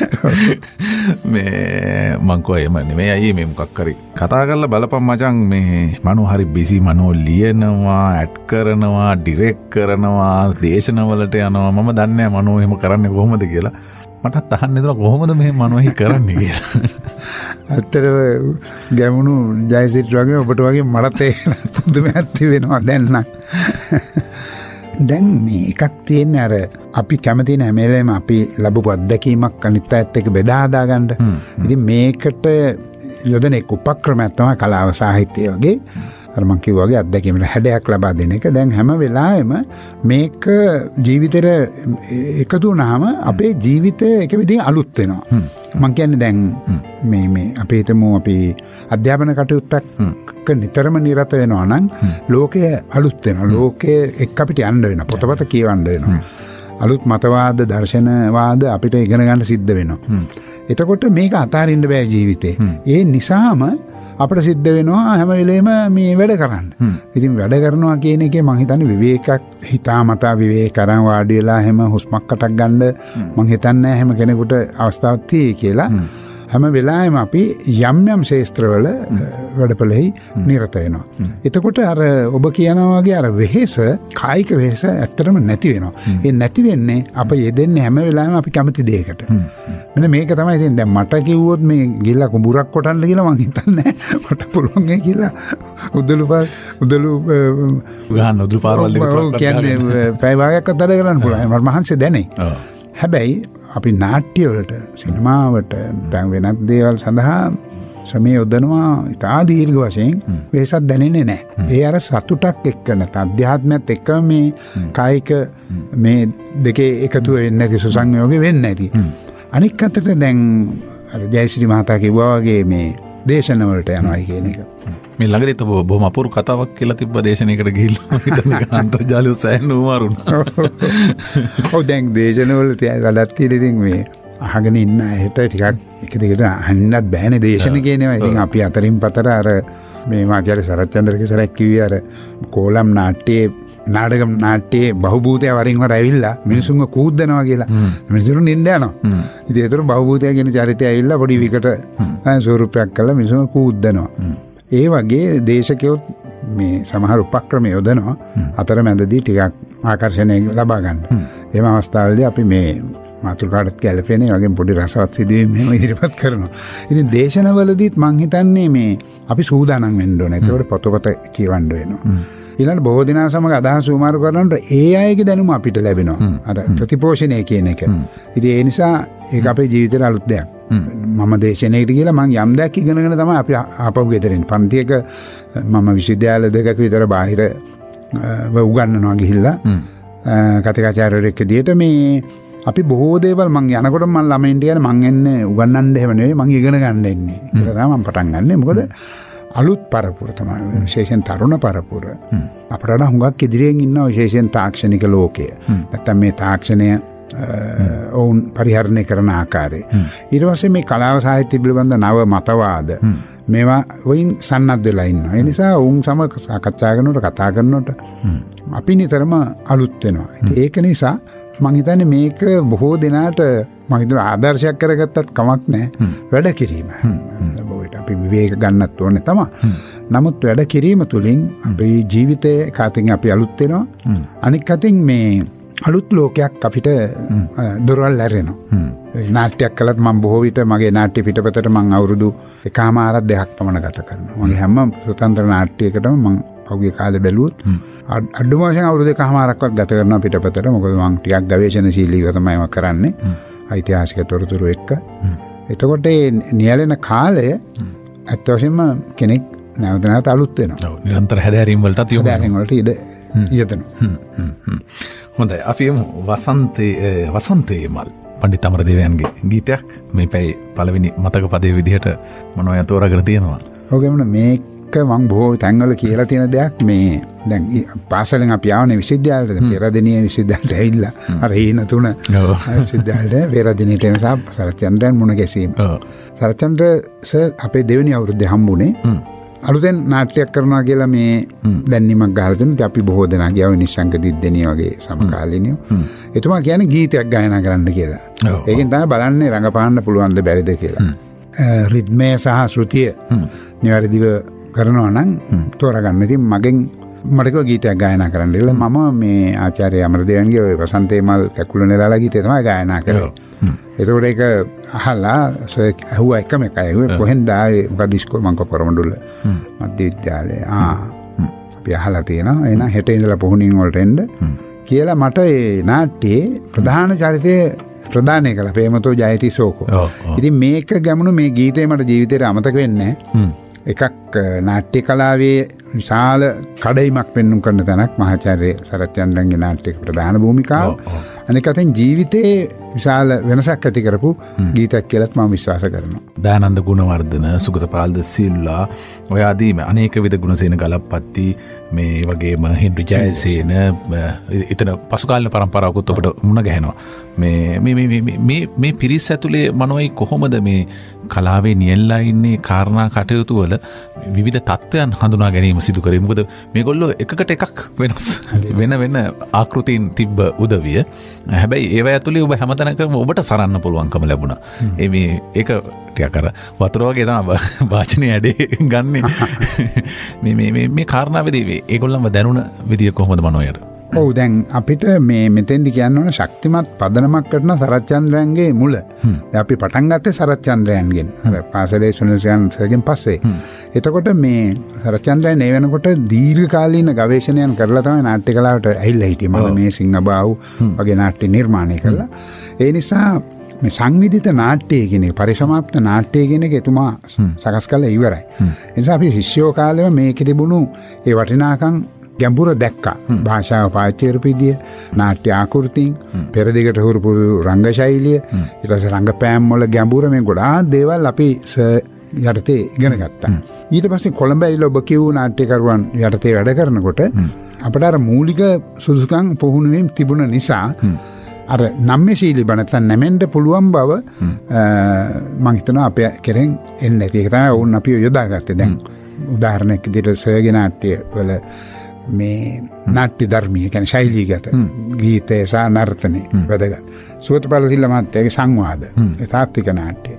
මේ මං කෝ එම නෙමෙයි අයියේ මේ මොකක් හරි කතා කරලා බලපන් මචං මේ මනෝ හරි බිසි මනෝ ලියනවා, ඇඩ් කරනවා, ඩිරෙක්ට් කරනවා, දේශනවලට යනවා. මම දන්නේ මනෝ එහෙම කරන්නේ කොහොමද කියලා. මටත් අහන්න හිතුණා කොහොමද මෙහෙම මනෝහි කරන්නේ කියලා. ඇත්තටම ගැමුණු ජයසිරි වගේ ඔබට වගේ මටත් ඒ පුදුමයක් තිබෙනවා දැන් නම්. දැන් මේ එකක් තියෙන්නේ අර අපි කැමති නැ හැමලෙම අපි ලැබපු අත්දැකීමක් අනිත් අයත් එක්ක බෙදා හදා ගන්න. ඉතින් මේකට යොදන එක් උපක්‍රමයක් තමයි කලාව සාහිත්‍යය වගේ. අර මං කිව්වා වගේ අත්දැකීමට හැඩයක් ලබා දෙන එක. දැන් හැම වෙලාවෙම මේක ජීවිතේට එකතු වුණාම අපේ ජීවිතය එක විදිහකින් අලුත් වෙනවා. මං කියන්නේ දැන් මේ අපි හිතමු අපි අධ්‍යාපන කටයුත්තක් නිතරම නිරත වෙනවා නම් ලෝකය අලුත් වෙනවා. ලෝකයේ එක්ක අපිට යන්න වෙනවා. පොතපත කියවන්න වෙනවා. අලුත් මතවාද දර්ශනවාද අපිට ඉගෙන ගන්න සිද්ධ වෙනවා. එතකොට මේක අතාරින්න බෑ ජීවිතේ. ඒ නිසාම අපිට සිද්ධ වෙනවා හැම වෙලේම මේ වැඩ කරන්න. ඉතින් වැඩ කරනවා කියන එකේ මං හිතන්නේ විවේකයක් හිතාමතා විවේක කරන් වාඩි වෙලා හැම හුස්මක් අටක් ගන්න මං හිතන්නේ හැම කෙනෙකුට අවස්ථාවක් තියෙයි කියලා. හැම වෙලාවෙම අපි යම් යම් ශාස්ත්‍රවල වැඩපළෙහි නිරත වෙනවා. එතකොට අර ඔබ කියනවා වගේ අර වෙහෙස කායික වෙහෙස ඇත්තටම නැති වෙනවා. ඒ නැති වෙන්නේ අප යෙදෙන්නේ හැම වෙලාවෙම අපි කැමති දෙයකට. මෙන්න මේක තමයි ඉතින් දැන් මට කිව්වොත් මේ ගිල්ලා කුඹුරක් කොටන්න කියලා මං හිතන්නේ මට පුළුවන් ඒ කියලා උදළු පාරවල් දෙක කියන්නේ පැය භාගයක්වත් වැඩ කරන්න පුළුවන්. මට මහන්සිය දැනේ. හැබැයි අපි නාට්‍ය වලට සිනමාවට වෙනත් දේවල් සඳහා ශ්‍රමය යොදනවා ඉතා දීර්ඝ වශයෙන් වෙහසක් දැනෙන්නේ නැහැ. ඒ අර සතුටක් එක්ක නැත්නම් අධ්‍යාත්මයත් එක්ක මේ කායික මේ දෙකේ එකතු වෙන්නේ නැති සුසංයෝගය වෙන්නේ නැති. අනික් අතට දැන් අර ජයශ්‍රී මහතා කිව්වා වගේ මේ දේශන වලට යනවා කියන එක. මේ ළඟදිත් බොහොම අපූර්ව කතාවක් කියලා තිබ්බ දේශනයකට ගිහිල්ලා හිතන්නේ අන්තර්ජාලය සෑහෙන උමාරුණා. ඔව් දැන් දේශන වල වැඩක් තියෙන ඉතින් මේ අහගෙන ඉන්න ඇයට ටිකක් එක දිගට අහන්නත් බෑනේ දේශන කියනවා. ඉතින් අපි අතරින් පතර අර මේ මාචාර්ය සරච්චන්ද්‍රගේ සරක් කිව්වේ අර කෝලම් නාට්‍යයේ නාටකම් නාට්‍යයේ බහුභූතය වරින් වර ඇවිල්ලා මිනිසුන්ව කූද්දනවා කියලා. මිනිසුන් නින්ද යනවා. ඉතින් ඒතර බහුභූතය කියන චරිතය ඇවිල්ලා පොඩි විකට ස්වරූපයක් කරලා මිනිසුන්ව කූද්දනවා. ඒ වගේ දේශකයොත් මේ සමහර උපක්‍රම යොදනවා අතරමැදදී ටිකක් ආකර්ෂණය ලබා ගන්න. එහෙම අවස්ථාවලදී අපි මේ මාතෘකාවට ගැලපෙන වගේ පොඩි රසවත් සිදුවීම් මෙහෙම ඉදිරිපත් කරනවා. ඉතින් දේශනවලදීත් මං හිතන්නේ මේ අපි සූදානම් වෙන්න ඕනේ. ඒකට පොතපත කියවන්න වෙනවා. ඊළඟ බොහෝ දිනා සමග අදහස් උමාරු කරනකොට ඒ අයගේ දැනුම අපිට ලැබෙනවා. අර ප්‍රතිපෝෂණය කියන එක. ඉතින් ඒ නිසා ඒක අපේ ජීවිතේට අලුත් දෙයක්. මම දේශනයකට කියලා මං යම් දෙයක් ඉගෙනගෙන තමයි අපි ආපහු ගෙදර එන්නේ. පන්තියක මම විශ්වවිද්‍යාල දෙකක විතර බාහිර උගන්වනවා ගිහිල්ලා කතිකාචාර්යවරයෙක් විදියට මේ අපි බොහෝ දේවල් මං යනකොට මං ළමයින්ට කියන මං එන්නේ උගන්වන්න එහෙම නෙවෙයි මං ඉගෙන ගන්න එන්නේ. ඒක තමයි මං පටන් ගන්නෙ. මොකද අලුත් පරපුර තමයි විශේෂයෙන් තරුණ පරපුර. අපරාධ හුඟක් ඉදිරියෙන් ඉන්න විශේෂයෙන් තාක්ෂණික ලෝකය. නැත්තම් මේ තාක්ෂණය ඔවුන් පරිහරණය කරන ආකාරය. ඊට පස්සේ මේ කලාව සාහිත්‍ය පිළිබඳ නව මතවාද මේවා වයින් සන්නත් වෙලා ඉන්නවා. ඒ නිසා ඔවුන් සමග සාකච්ඡා කරනකොට කතා කරනකොට අපි නිතරම අලුත් වෙනවා. ඒක නිසා මං හිතන්නේ මේක බොහෝ දෙනාට මම හිතනවා ආදර්ශයක් කරගත්තත් කමක් නැහැ. වැඩ කිරීම. අපි විවේක ගන්නත් ඕනේ තමයි. නමුත් වැඩ කිරීම තුළින් අපේ ජීවිතයේ කාතින් අපි අලුත් වෙනවා. අනික් අතින් මේ අලුත් ලෝකයක් අපිට දොරවල් ඇරෙනවා. නාට්‍යයක් කළත් මම බොහෝ විට මගේ නාට්‍ය පිටපතට මම අවුරුදු 1.5 2ක් පමණ ගත කරනවා. මගේ හැම ස්වතන්ත්‍ර නාට්‍යයකටම මම පහුගිය කාලේ බැලුවොත් අඩුම වශයෙන් අවුරුදු 1.5ක්වත් ගත කරනවා පිටපතට. මොකද මම ටිකක් ගවේෂණශීලීව තමයි මම කරන්නේ. ඓතිහාසික තොරතුරු එක්ක. එතකොට නියැලෙන කාලය ඇත්ත වශයෙන්ම කෙනෙක් නැවත නැවත අලුත් වෙනවා. නිරන්තර හැදෑරීම් වලටත් යොමු වෙනවා. හොඳයි. අපි එමු වසන්තයේ මල් පණ්ඩිත අමරදේවයන්ගේ ගීතයක් මේ පැයි පළවෙනි මතක පදේ විදිහට මොනවද තෝරාගෙන තියෙනවා? ඔගෙමන මේක මම බොහෝ තැන්වල කියලා තියෙන දෙයක්. මේ දැන් පාසලෙන් අපි ආවනේ විශ්වවිද්‍යාලයට. පෙරදිනියේ විශ්වවිද්‍යාලයට ඇවිල්ලා අර හීන තුන විශ්වවිද්‍යාලයට පෙරදිනියට එන සරච්චන්ද්‍රයන් මුණ ගැසීම. සරච්චන්ද්‍ර සර් අපේ දෙවෙනි අවුරුද්දේ හම්බුනේ. අලුතෙන් නාට්‍යයක් කරනවා කියලා මේ දැන්නීමක් ගහලා තිනුත් අපි බොහෝ දෙනා ගියා නිශ්ශංක දිද්දෙනිය වගේ සමකාලීනව. එතුමා කියන්නේ ගීතයක් ගායනා කරන්න කියලා. ඒකෙන් තමයි බලන්නේ රංගපාන්න පුළුවන්ද බැරිද කියලා. රිද්මය සහ ශ්‍රුතිය නිවැරදිව කරනවා නම් තෝරගන්න. ඉතින් මගෙන් මට කිව්වා ගීතයක් ගායනා කරන්න කියලා. මම මේ ආචාර්ය අමරදේවන්ගේ ඔය වසන්තේ මල් කැකුළු නෙලාලා ගීතය තමයි ගායනා කරේ. එතකොට ඒක අහලා ඇහුවා එකම එකයි. කොහෙන්ද ආවේ මොකද ඉස්කෝලේ මං කොරමඩුල්ල මධ්‍ය විද්‍යාලේ. අපි අහලා තියෙනවා. එහෙනම් හෙට ඉඳලා පුහුණින් වලට එන්න කියලා මට ඒ නාට්‍යයේ ප්‍රධාන චරිතයේ ප්‍රදානය කළා. ප්‍රේමතෝ ජයති සෝකෝ. ඉතින් මේක ගැමුණු මේ ගීතේ මට ජීවිතේට අමතක වෙන්නේ නැහැ. එකක් නාට්‍ය කලාවේ විශාල කඩයිමක් පෙන්නුම් කරන තැනක් මහාචාර්ය සරච්චන්ද්‍රන්ගේ නාට්‍යයක ප්‍රධාන භූමිකාව. අනික අතින් ජීවිතේ විශාල වෙනසක් ඇති කරපු ගීතයක් කියලාත් මම විශ්වාස කරනවා. දයානන්ද ගුණවර්ධන, සුගතපාල්ද සිල්ලා ඔය ආදී අනේක විද ගුණසේන ගලප්පත්ති මේ වගේම හෙන්රි ජයසේන එතන පසුකාලීන පරම්පරාවකුත් ඔබට මුණ ගැහෙනවා. මේ පිරිස් ඇතුලේ මනෝයි කොහොමද මේ කලාවේ නියැලලා ඉන්නේ කාරණා කටයුතු වල විවිධ තත්ත්වයන් හඳුනා ගැනීම සිදු කරේ. මොකද මේගොල්ලෝ එකකට එකක් වෙනස් වෙන ආකෘතීන් තිබ්බ උදවිය. හැබැයි ඒව ඇතුලේ ඔබ හැමතැනකම ඔබට සරන්න පුළුවන්කම ලැබුණා. ඒක ටිකක් අර වතුර වගේ තමයි වාචනේ ඇඩේ ගන්නෙ. මේ කාරණාවේදී ඒගොල්ලන්ව දැනුණ විදිය කොහොමද මනෝයට? ඔව් දැන් අපිට මේ මෙතෙන්දි කියන්න ඕන ශක්තිමත් පදනමක් කරන සරච්චන්ද්‍රයන්ගේ මුල. දැන් අපි පටන් ගත්තේ සරච්චන්ද්‍රයන්ගෙන්. අර පාසලේ සුනිල්සයන් සර්ගෙන් පස්සේ. එතකොට මේ සරච්චන්ද්‍රයන් ඒ වෙනකොට දීර්ඝකාලීන ගවේෂණයන් කරලා තමයි නාට්‍ය කලාවට ඇහිලා හිටියේ. මම මේ සිංහබාහු වගේ නාට්‍ය නිර්මාණය කළා. ඒ නිසා මේ සංවිධිත නාට්‍ය කියන එක පරිසමාප්ත නාට්‍ය කියන එක එතුමා සකස් කළා ඉවරයි. ඒ නිසා අපි ශිෂ්‍යෝ කාලෙම මේකේ තිබුණු ඒ වටිනාකම් ගැඹුර දැක්කා. භාෂාව පාවිච්චි කරපු විදිය, නාට්‍ය ආකෘතීන්, පෙරදිගට හුරුපු රංග ශෛලිය, ඊට පස්සේ රංගපෑම් වල ගැඹුර මේ ගොඩාක් දේවල් අපි යටතේ ඉගෙන ගත්තා. ඊට පස්සේ කොළඹ ඇවිල්ලා ඔබ කියු නාට්‍යකරුවන් යටතේ වැඩ කරනකොට අපිට අර මූලික සුදුසුකම් පුහුණුවීම් තිබුණ නිසා අර නම්‍යශීලී බව නැත්නම් නැමෙන්න පුළුවන් බව මම හිතනවා අපේ කෙරෙන් එන්නේ නැති. ඒක තමයි වුන් අපි යොදාගත්තේ. දැන් උදාහරණයක් විදිහට සර්ගේ නාට්‍ය වල මේ නාට්‍ය ධර්මීය කියන්නේ ශෛලීගත ගීතය සහ නර්තනය වැදගත්. සුගතපාල සිල්වා මහත්තයාගේ සංවාද තාත්වික නාට්‍ය.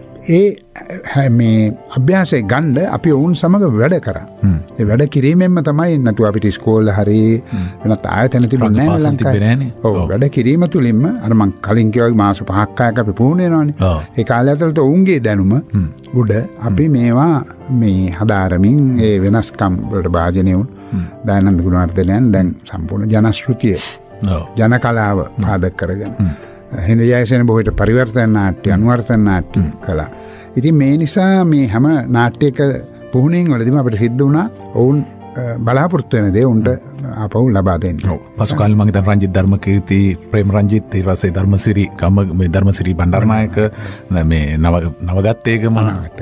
ඒ මේ අභ්‍යාසය ගන්න අපි වුන් සමග වැඩ කරා. ඒ වැඩ කිරීමෙන්ම තමයි නැතු අපිට ඉස්කෝලේ හරි වෙනත් ආයතන තිබුණේ නැහැ ලංකාවේ. ඔව් වැඩ කිරීම තුලින්ම අර මං කලින් කිව්වා මාස 5ක් ආයක අපි පුහුණු වෙනවානේ. ඒ කාලය ඇතුළත උන්ගේ දැනුම උඩ අපි මේවා මේ හදාරමින් ඒ වෙනස්කම් වලට භාජනය වුණ දයානන්ද ගුණවර්ධනයන් දැන් සම්පූර්ණ ජනශ්‍රුතිය ජන කලාව පාදක කරගෙන හෙන්රි ජයසේන බොහෝට පරිවර්තන නාට්‍ය අනුවර්තන නාට්‍ය කළා. ඉතින් මේ නිසා මේ හැම නාට්‍යයක පුහුණුවෙන් වලදීම අපිට සිද්ධ වුණා ඔවුන් බලාපොරොත්තු වෙන දේ උන්ට ආපහු ලබා දෙන්න. පසු කාලේ මම හිතන රංජිත් ධර්මකීර්ති, ප්‍රේම රංජිත්, ඊට පස්සේ ධර්මසිරි මේ ධර්මසිරි බණ්ඩාරනායක මේ නවගත්තේකම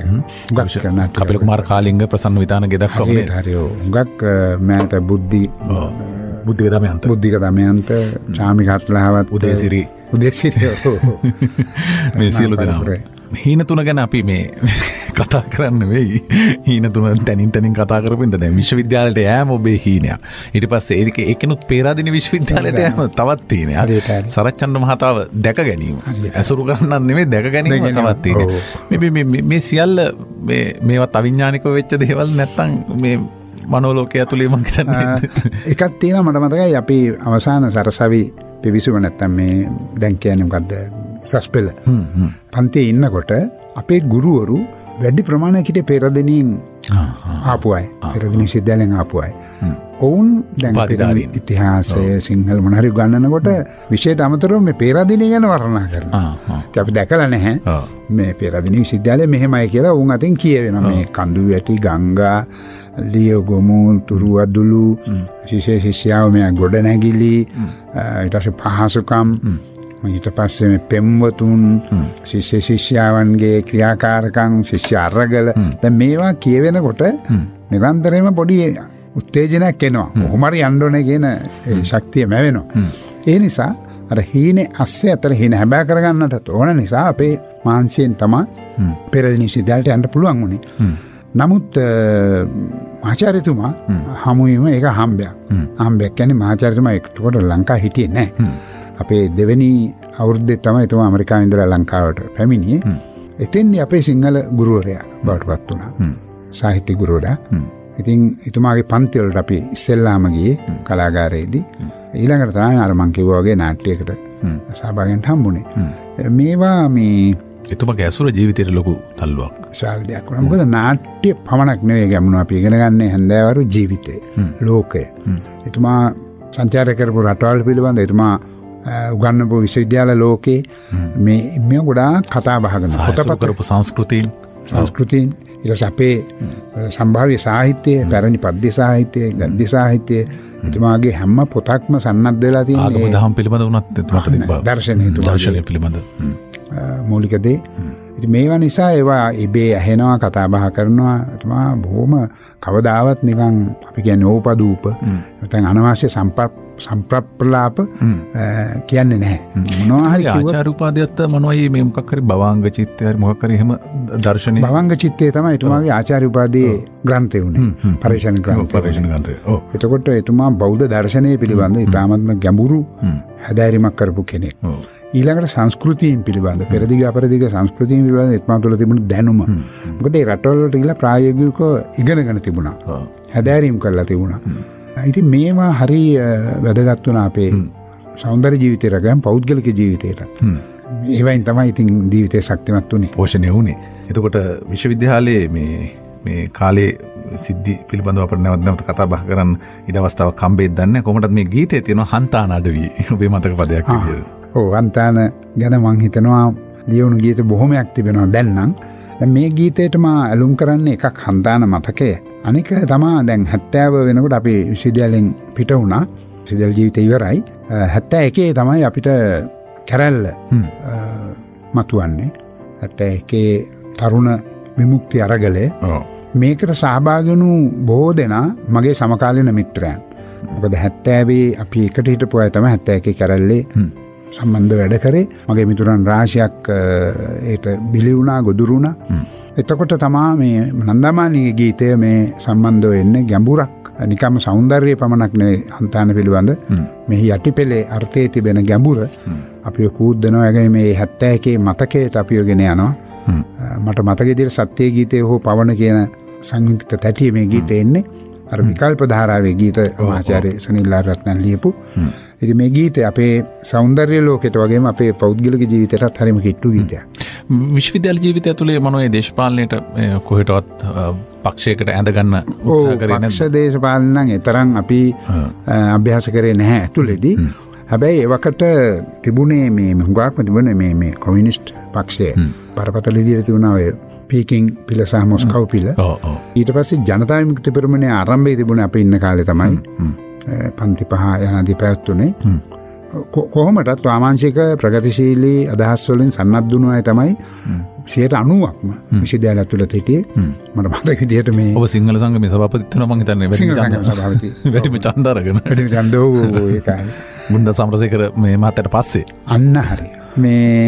කපිල කුමාර කාලිංග, ප්‍රසන්න විතානගේ දක්වා මේ හරි හුඟක් මෑත බුද්ධික දමයන්ත චාමික හත්ලාවත් උදේසිරි මේ සියලු දෙනා හීන තුන ගැන අපි මේ කතා කරන්න වෙයි හීන තුන තැනින් තැනින් කතා කරපින්ට දැන් විශ්වවිද්‍යාලයට යෑම ඔබේ හීනයක්. ඊට පස්සේ ඒකෙනුත් පේරාදෙණි විශ්වවිද්‍යාලයට යෑම තවත් හීනයක්. සරච්චන්ද්‍ර මහතාව දැක ගැනීම. ඇසුරු කරන්නත් නෙමෙයි දැක ගැනීම තවත් හීනයක්. මේ සියල්ල මේවත් අවිඥානිකව වෙච්ච දේවල් නැත්තම් මේ මනෝලෝකයේ ඇතුලේ මං හිතන්නේ එකක් තියෙනවා මට මතකයි අපි අවසාන සරසවි පිවිසුම නැත්තම් මේ දැන් කියන්නේ මොකද්ද සස්පෙල පන්තියේ ඉන්නකොට අපේ ගුරුවරු වැඩි ප්‍රමාණයක් හිටියේ පෙරදෙනින් ආපු අය පෙරදෙනි විශ්වවිද්‍යාලයෙන් ආපු අය ඔවුන් දැන් ඉතිහාසය සිංහල මොනහරි ගන්නනකොට විෂයට අමතරව මේ පෙරදෙනිය ගැන වර්ණනා කරනවා අපි දැකලා නැහැ මේ පෙරදෙනි විශ්වවිද්‍යාලය මෙහෙමයි කියලා උන් අතින් කියවෙනවා මේ කඳු වැටි ගංගා ලියගොමු තුරුවදුළු ශිෂ්‍ය ශිෂ්‍යාව මේ ගොඩනැගිලි ඊට පස්සේ පහසුකම් ඊට පස්සේ මේ පෙම්වතුන් ශිෂ්‍ය ශිෂ්‍යාවන්ගේ ක්‍රියාකාරකම් ශිෂ්‍ය අරගල දැන් මේවා කියවෙනකොට නිරන්තරයෙන්ම පොඩි උත්තේජනයක් එනවා කොහොම හරි යන්න ඕනේ කියන ශක්තිය මැවෙනවා ඒ නිසා අර හීනේ අස්සේ අතර හීන හැබෑ කරගන්නට ඕන නිසා අපේ මානසිකයෙන් තමයි පෙරදින විශ්වවිද්‍යාලයට යන්න පුළුවන් වුණේ නමුත් මහාචාර්යතුමා හමුවීම ඒක හම්බයක් කියන්නේ මහාචාර්යතුමා එක්කොට ලංකාව හිටියේ නැහැ අපේ දෙවෙනි අවුරුද්දේ තමයි එතුමා ඇමරිකාවේ ඉඳලා ලංකාවට පැමිණියේ එතෙන්දී අපේ සිංහල ගුරුවරයා බවට පත් වුණා සාහිත්‍ය ගුරුවරයා ඉතින් එතුමාගේ පන්ති වලට අපි ඉස්සෙල්ලාම ගියේ කලාගාරයේදී ඊළඟට තමයි අර මං කිව්වා වගේ නාට්‍යයකට සහභාගී වෙන්න හම්බුනේ මේවා මේ එතුමාගේ ඇසුර ජීවිතේට ලොකු තල්ලුවක් විශාල දෙයක් වුණා. මොකද නාට්‍ය පමණක් නෙවෙයි ගැමුණු අපි ඉගෙන ගන්න හැන්දෑවරු ජීවිතේ ලෝකය. එතුමා සංචාරය කරපු රටවල් පිළිබඳ එතුමා උගන්වපු විශ්වවිද්‍යාල ලෝකේ මේ ගොඩාක් කතා බහ කරනවා. පොතපත කරපු සංස්කෘතීන් ඊට පස්සේ අපේ සම්භාව්‍ය සාහිත්‍යය, පැරණි පද්‍ය සාහිත්‍යය, ගද්‍ය සාහිත්‍යය එතුමාගේ හැම පොතක්ම සන්නද්ධ වෙලා තියෙන්නේ. ආගම දහම් පිළිබඳ උනත් එතුමාට තිබ්බා. දර්ශනය පිළිබඳ මූලික දේ. ඉතින් මේවා නිසා ඒවා ඉබේ ඇහෙනවා කතා බහ කරනවා එතුමා බොහොම කවදාවත් නිකන් අපි කියන්නේ ඕපදූප නැත්නම් අනවශ්‍ය සම්ප්‍රප්ලාප කියන්නේ නැහැ. මොනවා හරි කිව්වොත් ආචාර්ය උපාධියත් මොනවයි මේ මොකක් හරි භවංග චිත්තය හරි මොකක් හරි එහෙම දර්ශනේ භවංග චිත්තය තමයි එතුමාගේ ආචාර්ය උපාධියේ ග්‍රන්ථය උනේ. පරිශන ග්‍රන්ථය. එතකොට එතුමා බෞද්ධ දර්ශනය පිළිබඳ ඉතාමත්ම ගැඹුරු හැදෑරීමක් කරපු කෙනෙක්. ඊළඟට සංස්කෘතියන් පිළිබඳ පෙරදිග අපරදිග සංස්කෘතියන් පිළිබඳ එතුමා තුළ තිබුණු දැනුම. මොකද ඒ රටවල වලට ගිහලා ප්‍රායෝගිකව ඉගෙනගෙන තිබුණා. හැදෑරීම් කරලා තිබුණා. ඉතින් මේවා හරි වැදගත් වුණා අපේ සෞන්දර්ය ජීවිතේ රැගම් පෞද්ගලික ජීවිතේට. ඒවයින් තමයි ඉතින් ජීවිතේ ශක්තිමත් වුණේ. පෝෂණය වුණේ. එතකොට විශ්වවිද්‍යාලයේ මේ කාලේ සිද්ධි පිළිබඳව අපිට නැවත කතා බහ කරන්න ඉඩ අවස්ථාවක් හම්බෙද්ද නැහැ. කොහොමද මේ ගීතයේ තියෙන හන්තාන අඩවිය ඔබේ මතක පදයක් විදියට. ඔව් හන්තාන ගැන මං හිතනවා ලියවුණු ගීත බොහොමයක් තිබෙනවා දැන් නම්. දැන් මේ ගීතේට මා ඇලුම් කරන්නේ එකක් හන්තාන මතකය. අනික තමයි දැන් 70 වෙනකොට අපි විශ්වවිද්‍යාලයෙන් පිට වුණා. විශ්වවිද්‍යාල ජීවිතය ඉවරයි. 71 තමයි අපිට කැරැල්ල මතුවන්නේ. 71 තරුණ විමුක්ති අරගලය. මේකට සහභාගී වුණු බොහෝ දෙනා මගේ සමකාලීන මිත්‍රයන්. මොකද 70 අපි එකට හිටපු අය තමයි 71 කැරැල්ලේ සම්බන්ධ වැඩ කරේ. මගේ මිතුරන් රාශියක් ඒට බිලි වුණා, ගොදුරු වුණා. එතකොට තමා මේ නන්දමාලීගේ ගීතය මේ සම්බන්ධ වෙන්නේ ගැඹුරක්. නිකම්ම සෞන්දර්යය පමණක් නෙවෙයි හන්තාන පිළිබඳ මෙහි යටිපෙළේ අර්ථයේ තිබෙන ගැඹුර අපිව කූද්දනවා. ඒගොල්ලෝ මේ 71 මතකයට අපිව ගෙන යනවා. මට මතක විදිහට සත්‍ය ගීතය හෝ පවන කියන සංයුක්ත තැටිය මේ ගීතේ එන්නේ. අර විකල්ප ධාරාවේ ගීත ආචාර්ය සුනිල් රත්නන් ලියපු. ඉතින් මේ ගීතය අපේ සෞන්දර්ය ලෝකයට වගේම අපේ පෞද්ගලික ජීවිතයටත් හරිම කිට්ටු ගීතයක්. විශ්වවිද්‍යාල ජීවිතය ඇතුලේ මොනවයි දේශපාලනයට කොහෙටවත් පක්ෂයකට ඇඳගන්න උත්සාහ කරේ නැද්ද? පක්ෂ දේශපාලන නම් තරම් අපි අභ්‍යාස කරේ නැහැ ඇතුලේදී. හැබැයි ඒවකට තිබුණේ මේ හුඟක්ම තිබුණේ මේ කොමියුනිස්ට් පක්ෂය. බරපතල විදිහට තිබුණා ඔය පීකින් පිළ සහ මොස්කව් පිළ. ඊට පස්සේ ජනතා විමුක්ති පෙරමුණේ ආරම්භයේ තිබුණේ අපි ඉන්න කාලේ තමයි. පන්ති 5 යනදී පැවැත්තුනේ. කොහොමටත් වාමාංශික ප්‍රගතිශීලී අදහස් වලින් සන්නද්ධ වුණු අය තමයි 90%ක්ම විශ්වවිද්‍යාලය ඇතුළත හිටියේ. මට මතක විදිහට මේ ඔබ සිංහල සංගමේ සභාපතිත්ව වෙනවා මං හිතන්නේ වැඩිම ඡන්ද අරගෙන. වැඩිම ඡන්දෝ ඒ කාලේ. මුන්ද සමරසේකර මේ මාතට පස්සේ. අන්න හරි. මේ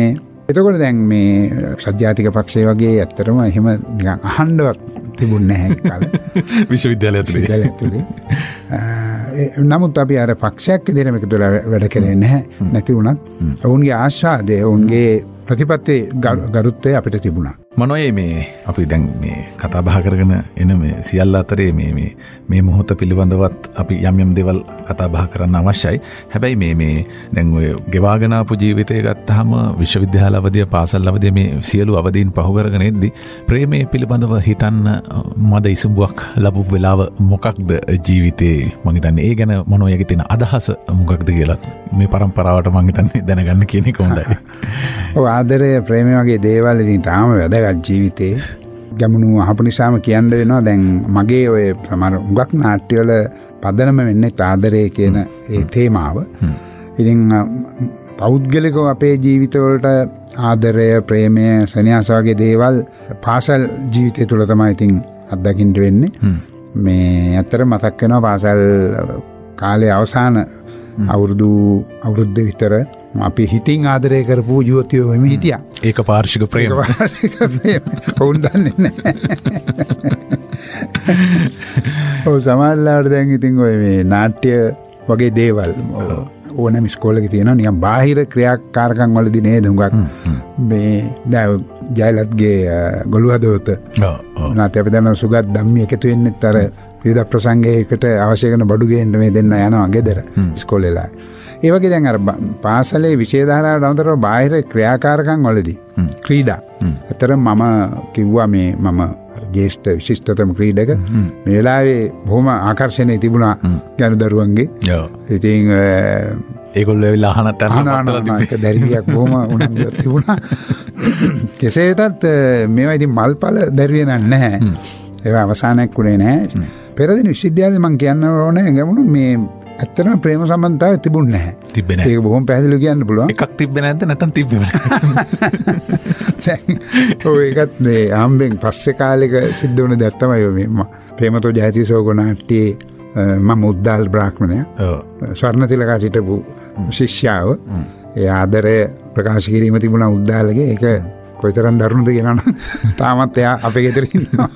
එතකොට දැන් මේ සජ්ජාතික පක්ෂය වගේ ඇත්තටම එහෙම නිකන් අහන්නවත් තිබුණේ නැහැ කාල විශ්වවිද්‍යාලය ඇතුලේ. නමුත් අපි අර පක්ෂයක් විදිහට මේක තුළ වැඩ කරේ නැහැ. නැති වුණත් ඔවුන්ගේ ආශාදය, ඔවුන්ගේ ප්‍රතිපත්ති ගරුත්වය අපිට තිබුණා. මොනොයි මේ අපි දැන් මේ කතා බහ කරගෙන එන මේ සියල්ල අතරේ මේ මොහොත පිළිබඳවත් අපි යම් දේවල් කතා බහ කරන්න අවශ්‍යයි. හැබැයි මේ දැන් ඔය ගෙවාගෙන ආපු ජීවිතය ගත්තාම විශ්වවිද්‍යාල අවධිය, පාසල් අවධිය මේ සියලු අවදීන් පහු කරගෙන එද්දි ප්‍රේමය පිළිබඳව හිතන්න මද ඉසුඹුවක් ලැබු වෙලාව මොකක්ද ජීවිතේ? මම හිතන්නේ ඒ ගැන මොනොයගේ තියෙන අදහස මොකක්ද කියලා මේ පරම්පරාවට මම හිතන්නේ දැනගන්න කියන එක හොඳයි. ඔව්, ආදරය, ප්‍රේමය වගේ දේවල් ඉතින් තාම වැදගත් ජීවිතේ. ගැමුණු අහපු නිසාම කියන්න වෙනවා. දැන් මගේ ඔය සමහර උගක් නාට්‍යවල පදනම වෙන්නේ ආදරය කියන ඒ තේමාව. ඉතින් පෞද්ගලිකව අපේ ජීවිතවලට ආදරය, ප්‍රේමය, සෙනෙහස වගේ දේවල් පාසල් ජීවිතය තුළ තමයි ඉතින් අත්දකින්න වෙන්නේ. මේ ඇත්තට මතක් වෙනවා පාසල් කාලේ අවසාන අවුරුද්ද විතර අපි හිතින් ආදරය කරපු යුවතියෝ වෙමි හිටියා. ඒක පාර්ශික ප්‍රේම. ඔවුන් දන්නේ නැහැ. ඔව්, සමහරවිට දැන් ඉතින් ඔය මේ නාට්‍ය වගේ දේවල් ඕනම ඉස්කෝලේක තියෙනවා නිකන් බාහිර ක්‍රියාකාරකම් වලදී නේද හුඟක් මේ දැන් ජයලත්ගේ ගොළු හදවත නාට්‍ය අපි දැන් සුගත් ධම්මි එකතු වෙන්නෙත් අර විවිධ ප්‍රසංගයකට අවශ්‍ය කරන බඩු ගේන්න මේ දෙන්න යනවා ගෙදර ඉස්කෝලේලා. ඒ වගේ දැන් අර පාසලේ විෂය ධාරාවට අමතරව බාහිර ක්‍රියාකාරකම් වලදී ක්‍රීඩා. අතර මම කිව්වා මේ මම ජේෂ්ඨ විශිෂ්ටතම ක්‍රීඩක. මේ වෙලාවේ බොහොම ආකර්ෂණීය තිබුණා ගනුදරුවන්ගේ. ඉතින් ඒගොල්ලෝ ඇවිල්ලා අහනත් ඒක දැරිවියක් බොහොම උනන්දුවක් තිබුණා. කෙසේ වෙතත් මේවා ඉතින් මල්පල දැරිවිය නැහැ. ඒවා අවසානයක් උනේ නැහැ. පෙරදින විශ්වවිද්‍යාලේ මම කියන්න ඕනේ ගැමුණු මේ ඇත්තටම ප්‍රේම සම්බන්ධතාවය තිබුණේ නැහැ. තිබ්බේ නැහැ. ඒක බොහොම පැහැදිලිව කියන්න පුළුවන්. එකක් තිබ්බේ නැද්ද නැත්නම් තිබ්බේ නැහැ. ඔය එකත් මේ ආම්බෙන් පස්සේ කාලෙක සිද්ධ වුණ දෙයක් තමයි මේ ප්‍රේමතෝ ජයතිසෝග නාට්‍යයේ මම උද්දාල් බ්‍රාහ්මණය. ස්වර්ණතිලකට හිටපු ශිෂ්‍යාව. ඒ ආදරය ප්‍රකාශ කිරීම තිබුණා උද්දාලගේ. ඒක කොයිතරම් දරුණුද කියනවනම් තාමත් එයා අපේ ගෙදර ඉන්නවා.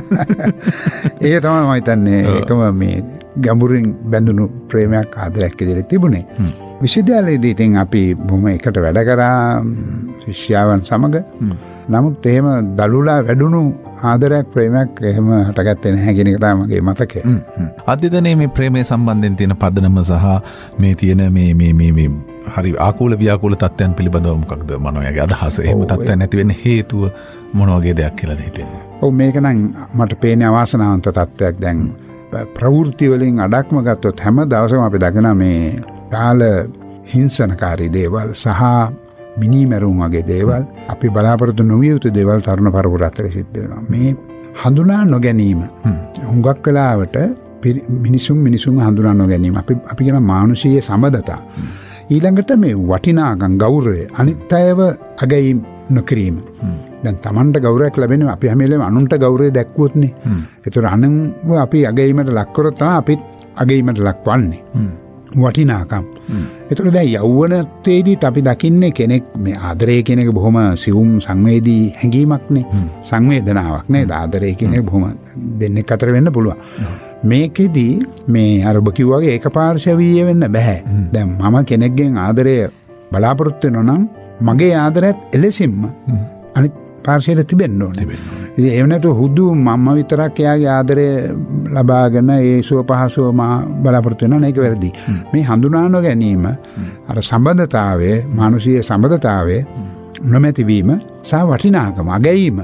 ඒක තමයි මම හිතන්නේ ඒකම මේ ගැඹුරින් බැඳුණු ප්‍රේමයක්, ආදරයක් විදිහට තිබුණේ. විශ්වවිද්‍යාලයේදී ඉතින් අපි බොහොම එකට වැඩ කරා ශිෂ්‍යාවන් සමග. නමුත් එහෙම දලුලා වැඩුණු ආදරයක්, ප්‍රේමයක් එහෙම හටගත්තේ නැහැ කියන එක තමයි මගේ මතකය. අද්‍යතනයේ මේ ප්‍රේමය සම්බන්ධයෙන් තියෙන පදනම සහ මේ තියෙන මේ හරි ආකූල ව්‍යාකූල තත්ත්වයන් පිළිබඳව මොකක්ද මනෝයගේ අදහස? එහෙම තත්ත්වයන් නැති වෙන්න හේතුව මොන වගේ දෙයක් කියලාද හිතෙන්නේ? ඔව්, මේක නම් මට පේන්නේ අවාසනාවන්ත තත්ත්වයක්. දැන් ප්‍රවෘත්ති වලින් අඩක්ම ගත්තොත් හැම දවසම අපි දකින මේ කාල හිංසනකාරී දේවල් සහ මිනිමැරුම් වගේ දේවල්, අපි බලාපොරොත්තු නොවිය යුතු දේවල් තරුණ පරපුර අතර සිද්ධ වෙනවා. මේ හඳුනා නොගැනීම හුඟක් වෙලාවට මිනිසුන් හඳුනා නොගැනීම, අපි කියන මානුෂීය සම්බන්ධතා. ඊළඟට මේ වටිනාකම්, ගෞරවය, අනිත් අයව අගයීම් නොකිරීම. දැන් Tamanට ගෞරවයක් ලැබෙන්නේ අපි හැම වෙලේම අනුන්ට ගෞරවය දැක්වුවොත්නේ. ඒතර අනුන්ව අපි අගයීමට ලක් කරොත් තමයි අපිත් අගයීමට ලක්වන්නේ. වටිනාකම්. ඒතර දැන් යෞවනත්වයේදීත් අපි දකින්නේ කෙනෙක් මේ ආදරය කියන එක බොහොම සියුම් සංවේදී හැඟීමක්නේ. සංවේදනාවක් නේද? ආදරය කියන එක බොහොම දෙන්නෙක් අතර වෙන්න පුළුවන්. මේකෙදී මේ අර ඔබ කිව්වා වගේ ඒකපාර්ශවීය වෙන්න බෑ. දැන් මම කෙනෙක්ගෙන් ආදරය බලාපොරොත්තු වෙනවා නම් මගේ ආදරයත් එලෙසින්ම අනිත් පාර්ශවයට තිබෙන්න ඕනේ. ඉතින් එහෙම නැතුව හුදු මම විතරක් එයාගේ ආදරය ලබාගෙන ඒ සුව පහසුව මා බලාපොරොත්තු වෙනවා නේද? ඒක වැරදි. මේ හඳුනා නොගැනීම, අර සම්බන්ධතාවයේ, මානසික සම්බන්ධතාවයේ නොමැතිවීම සහ වටිනාකම අගැයීම,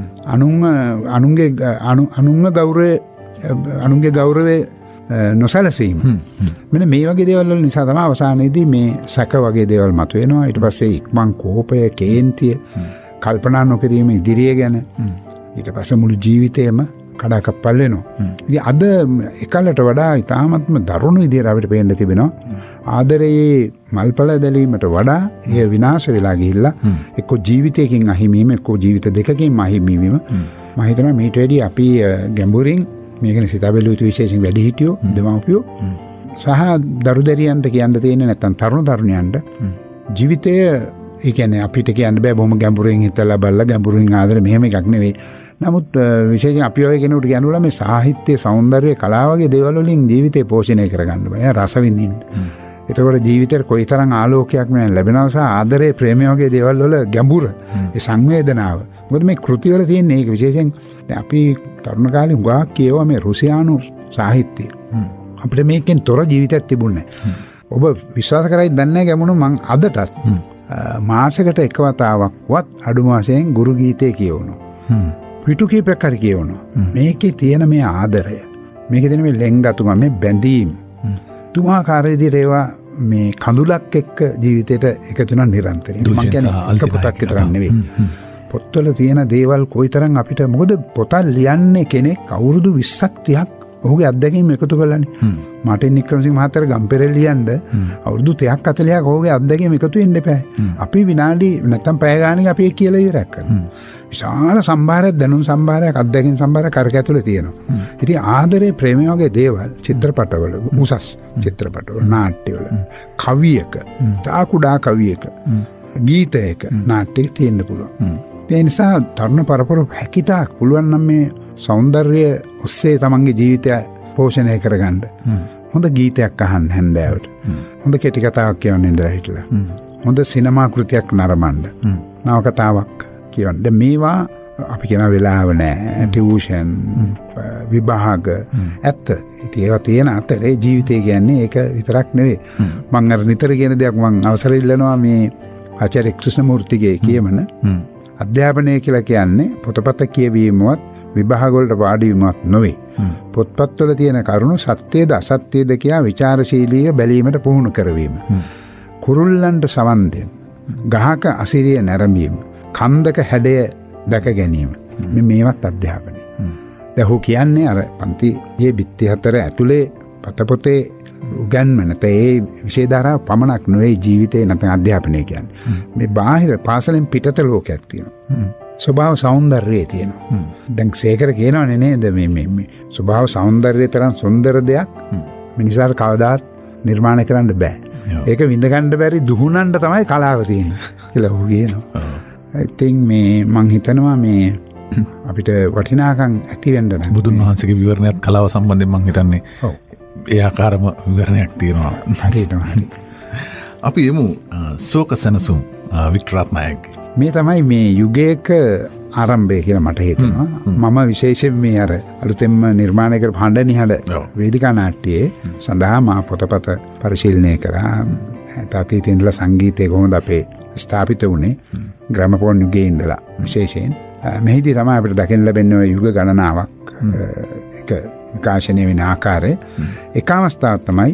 අනුන්ගේ ගෞරවය නොසැලසීම. මෙන්න මේ වගේ දේවල් වල නිසා තමයි අවසානයේදී මේ සැක වගේ දේවල් මතුවෙනවා. ඊට පස්සේ ඉක්මන් කෝපය, කේන්තිය, කල්පනා නොකිරීම ඉදිරිය ගැන, ඊට පස්සේ මුළු ජීවිතේම කඩාකප්පල් වෙනවා. ඉතින් අද එකලට වඩා ඉතාමත්ම දරුණු විදියට අපිට පේන්න තිබෙනවා ආදරයේ මල්පල දැලීමට වඩා ඒ විනාශ වෙලා ගිහිල්ලා එක්ක ජීවිතයකින් අහිමි වීම, එක්ක ජීවිත දෙකකින් අහිමි වීම. මම හිතනවා මීට වැඩි අපි ගැඹුරින් මේකනේ සිතා බැලුව යුතු විශේෂයෙන් වැඩිහිටියෝ, දෙමව්පියෝ සහ දරුදැරියන්ට කියන්න තියෙන්නේ නැත්තම් තරුණ තරුණියන්ට ජීවිතය ඒ කියන්නේ අපිට කියන්න බෑ බොහොම ගැඹුරින් හිතලා බලලා ගැඹුරින් ආදර මෙහෙම එකක් නෙවෙයි. නමුත් විශේෂයෙන් අපි ඔය කෙනෙකුට කියනවා මේ සාහිත්‍ය සෞන්දර්ය කලාව වගේ දේවල් වලින් ජීවිතේ පෝෂණය කරගන්න බෑ. රස විඳින්න. එතකොට ජීවිතේ කොයිතරම් ආලෝකයක් මේ ලැබෙනවා සහ ආදරේ ප්‍රේමය වගේ දේවල් වල ගැඹුර ඒ සංවේදනාව. මොකද මේ කෘති වල තියෙන ඒක විශේෂයෙන් අපි තරුණ කාලේ හුඟක් කියවුවා මේ රුසියානු සාහිත්‍යය. අපිට මේකෙන් තොර ජීවිතයක් තිබුණේ නැහැ. ඔබ විශ්වාස කරයි දන්නේ ගැමුණු මං අදටත් මාසෙකට එක වතාවක්වත් අඩුම වශයෙන් ගුරු ගීතේ කියවනවා. පිටු කීපයක් හරි කියවනවා. මේකේ තියෙන මේ ආදරය. මේකේ තියෙන මේ ලෙන්ගතුම මේ බැඳීම. තුමාකාර විදිහට ඒවා මේ කඳුලක් එක්ක ජීවිතේට එකතු වෙන නිරන්තරයෙන්. මම කියන්නේ එක පොතක් විතරක් නෙවෙයි. පොත්වල තියෙන දේවල් කොයිතරම් අපිට මොකද පොත ලියන්නේ කෙනෙක් අවුරුදු 20ක් 30ක් ඔහුගේ අත්දැකීම් එකතු කරලානේ. මාටින් නික්‍රමසිංහ මහත්තයා ගම්පෙරේ ලියන්න අවුරුදු 30ක් 40ක් ඔහුගේ අත්දැකීම් එකතු වෙන්න එපා. අපි විනාඩි නැත්තම් පැය ගානක අපි ඒක කියලා ඉවරක් කරනවා. විශාල සම්භාරයක් දැනුම් සම්භාරයක් අත්දැකීම් සම්භාරයක් කරක ඇතුලේ තියෙනවා. ඉතින් ආදරේ ප්‍රේමය වගේ දේවල් චිත්‍රපටවල උසස් චිත්‍රපටවල නාට්‍යවල කවියක තාකුඩා කවියක ගීතයක නාට්‍යයක තියෙන්න පුළුවන්. ඒ නිසා තරුණ පරපුර හැකිතාක් පුළුවන් නම් මේ සෞන්දර්ය ඔස්සේ තමන්ගේ ජීවිතය පෝෂණය කරගන්න. හොඳ ගීතයක් අහන්න හැන්දෑවට. හොඳ කෙටි කතාවක් කියවන්න ඉඳලා හිටලා. හොඳ සිනමා කෘතියක් නරඹන්න. නවකතාවක් කියවන්න. දැන් මේවා අපි කියන වෙලාව නෑ. ටියුෂන් විභාග ඇත්ත. ඉතින් ඒවා තියෙන අතරේ ජීවිතය කියන්නේ ඒක විතරක් නෙවෙයි. මම අර නිතර කියන දෙයක් මම අවසර ඉල්ලනවා මේ ආචාර්ය ක්‍රිෂ්ණමූර්තිගේ කියමන අධ්‍යාපනය කියලා කියන්නේ පොතපත කියවීමවත් විභාග වලට වාඩි වීමක් නොවේ. පොත්පත්වල තියෙන කරුණු සත්‍යද අසත්‍යද කියා විචාරශීලීව බැලීමට පුහුණු කරවීම. කුරුල්ලන්ට සවන් දෙන. ගහක අසිරිය නැරඹීම. කන්දක හැඩය දැක ගැනීම. මේවත් අධ්‍යාපනය. දැන් හු කියන්නේ අර පන්තියේ බිත්ති හතර ඇතුලේ පතපොතේ උගන්වන ඒ විෂය ධාරාව පමණක් නෙවෙයි ජීවිතේ නැත්නම් අධ්‍යාපනය කියන්නේ. මේ බාහිර පාසලෙන් පිටත ලෝකයක් තියෙනවා. ස්වභාව සෞන්දර්යය තියෙනවා. දැන් සේකර කියනවනේ නේද මේ ස්වභාව සෞන්දර්යය තරම් සුන්දර දෙයක් මිනිසාට කවදාත් නිර්මාණය කරන්න බෑ. ඒක විඳ ගන්න බැරි දුහුනන්ට තමයි කලාව තියෙන්නේ කියලා ඔහු කියනවා. ඉතින් මේ මං හිතනවා මේ අපිට වටිනාකම් ඇති වෙන්න නම් බුදුන් වහන්සේගේ විවරණයත් කලාව සම්බන්ධයෙන් මං හිතන්නේ ඒ ආකාරම විවරණයක් තියෙනවා. හරි. අපි එමු ශෝක සැනසුම් වික්ටර් රත්නායකගේ. මේ තමයි මේ යුගයක ආරම්භය කියලා මට හිතෙනවා. මම විශේෂයෙන් මේ අර අලුතෙන්ම නිර්මාණය කරපු හඬ නිහඬ වේදිකා නාට්‍යයේ සඳහා මා පොතපත පරිශීලනය කරා. අතීතයේ ඉඳලා සංගීතය කොහොමද අපේ ස්ථාපිත වුණේ ග්‍රැමෆෝන් යුගයේ ඉඳලා විශේෂයෙන් මෙහිදී තමයි අපිට දකින්න ලැබෙන්නේ ඔය යුග ගණනාවක් එක විකාශනය වෙන ආකාරය. එක අවස්ථාවක් තමයි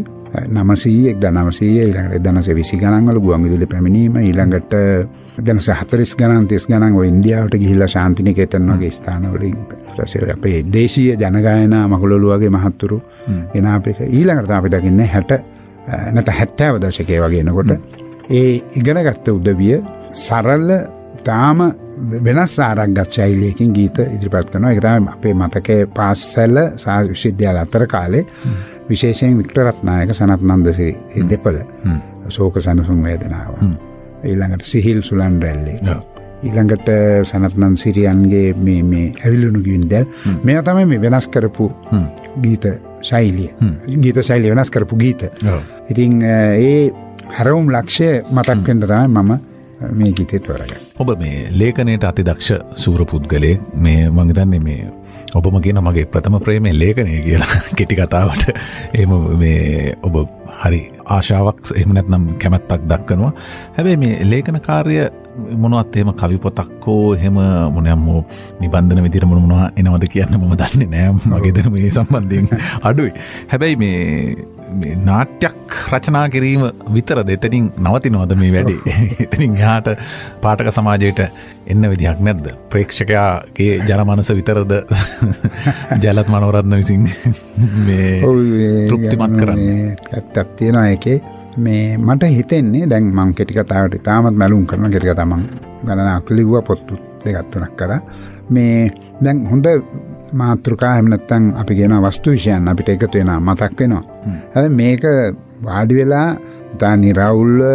900 ඊළඟට 1920 ගණන් වල ගුවන් විදුලි පැමිණීම ඊළඟට 1940 ගණන් 30 ගණන් ඔය ඉන්දියාවට ගිහිල්ලා ශාන්තිනිකේතන වගේ ස්ථානවලින් අපේ දේශීය ජනගායනා මහලොළු වගේ මහත්තුරු එන අපේ ඊළඟට අපි දකින්නේ 60 නැත්නම් 70 දශකයේ වගේ එනකොට ඒ ඉගෙනගත්ත උදවිය සරල තාම වෙනස් ආරක්ගත් ශෛලියකින් ගීත ඉදිරිපත් කරනවා. ඒක තමයි අපේ මතකයේ පාසල සහ විශ්වවිද්‍යාල අතර කාලේ විශේෂයෙන් වික්ටර් රත්නායක සනත් නන්දසිරි මේ දෙපළ ශෝක සැනසුම් වේදනාව. ඊළඟට සිහිල් සුලන් රැල්ලේ. ඊළඟට සනත් නන්දසිරියන්ගේ මේ ඇවිලුණු ගින්දල් මේවා තමයි මේ වෙනස් කරපු ගීත ශෛලිය. ගීත ශෛලිය වෙනස් කරපු ගීත. ඉතින් ඒ හැරවුම් ලක්ෂ්‍ය මතක් වෙන්න තමයි මම මේ ගීතේ තෝරගන්නේ. ඔබ මේ ලේඛනයට අතිදක්ෂ සූර පුද්ගලයෙක්. මේ මම හිතන්නේ මේ ඔබම කියන මගේ ප්‍රථම ප්‍රේමයේ ලේඛනය කියලා කෙටි කතාවට එහෙම මේ ඔබ හරි ආශාවක් එහෙම නැත්නම් කැමැත්තක් දක්වනවා. හැබැයි මේ ලේඛන කාර්ය මොනවත් එහෙම කවි පොතක් හෝ එහෙම මොනෑම නිබන්ධන විදිහට මොනවා එනවද කියන්න මම දන්නේ නෑ. මගේ දැනුම මේ සම්බන්ධයෙන් අඩුයි. හැබැයි මේ නාට්‍යයක් රචනා කිරීම විතරද එතනින් නවතිනවද මේ වැඩේ? එතනින් එහාට පාඨක සමාජයට එන්න විදිහක් නැද්ද? ප්‍රේක්ෂකයාගේ ජනමනස විතරද ජයලත් මනෝරත්න විසින් මේ තෘප්තිමත් කරන්නේ? ඇත්තක් තියෙනවා ඒකේ. මේ මට හිතෙන්නේ දැන් මම කෙටි කතාවට තාමත් මැලුම් කරන කෙටි කතා මම ගණනාවක් ලිව්වා පොත් දෙකක් තුනක් කරා. මේ දැන් හොඳ මාතෘකා එහෙම නැත්නම් අපි කියන වස්තු විෂයන් අපිට එකතු වෙනවා මතක් වෙනවා. හැබැයි මේක වාඩි වෙලා දානි රාහුල්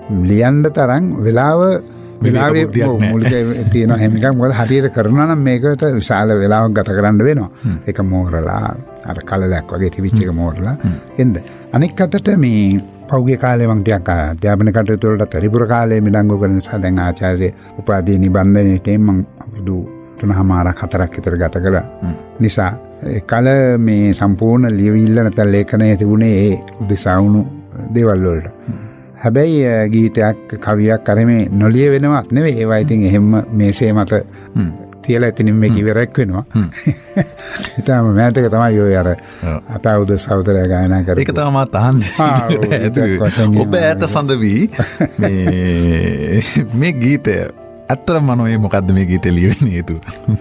ලියන්න තරම් වෙලාවේ මූලික තියෙන හැම එකක් මොකද හරියට කරනවා නම් මේකට විශාල වෙලාවක් ගත කරන්න වෙනවා. ඒක මෝරලා අර කලලයක් වගේ තිබිච්ච එක මෝරලා එන්න. අනික් අතට මේ පෞගේ කාලේ මම ටිකක් අධ්‍යාපන කටයුතු වලට පරිපූර්ණ කාලේ මිඩංගු කරන නිසා දැන් ආචාර්ය උපාධි නිබන්ධනයේ මම අවුරුදු 3-4ක් විතර ගත කළා. නිසා ඒ කල මේ සම්පූර්ණ ලියවිල්ල නැත්නම් ලේඛනයේ තිබුණේ ඒ උදෙසාවුණු දේවල් වලට. හැබැයි ගීතයක් කවියක් කරේ නොලිය වෙනවත් නෙවෙයි. ඒවා ඉතින් එහෙම මේසේ මත තියලා ඉතින් මේක ඉවරක් වෙනවා. ඉතින් මෑතක තමයි ඔය අර අතවුද සහෝදරයා ගායනා කරේ. ඒක තමයි මම අහන්නේ. ඔබ ඈත සඳවි මේ ගීතය ඇත්තටම මනෝයේ මොකද්ද මේ ගීතේ ලියවෙන්නේ හේතුව?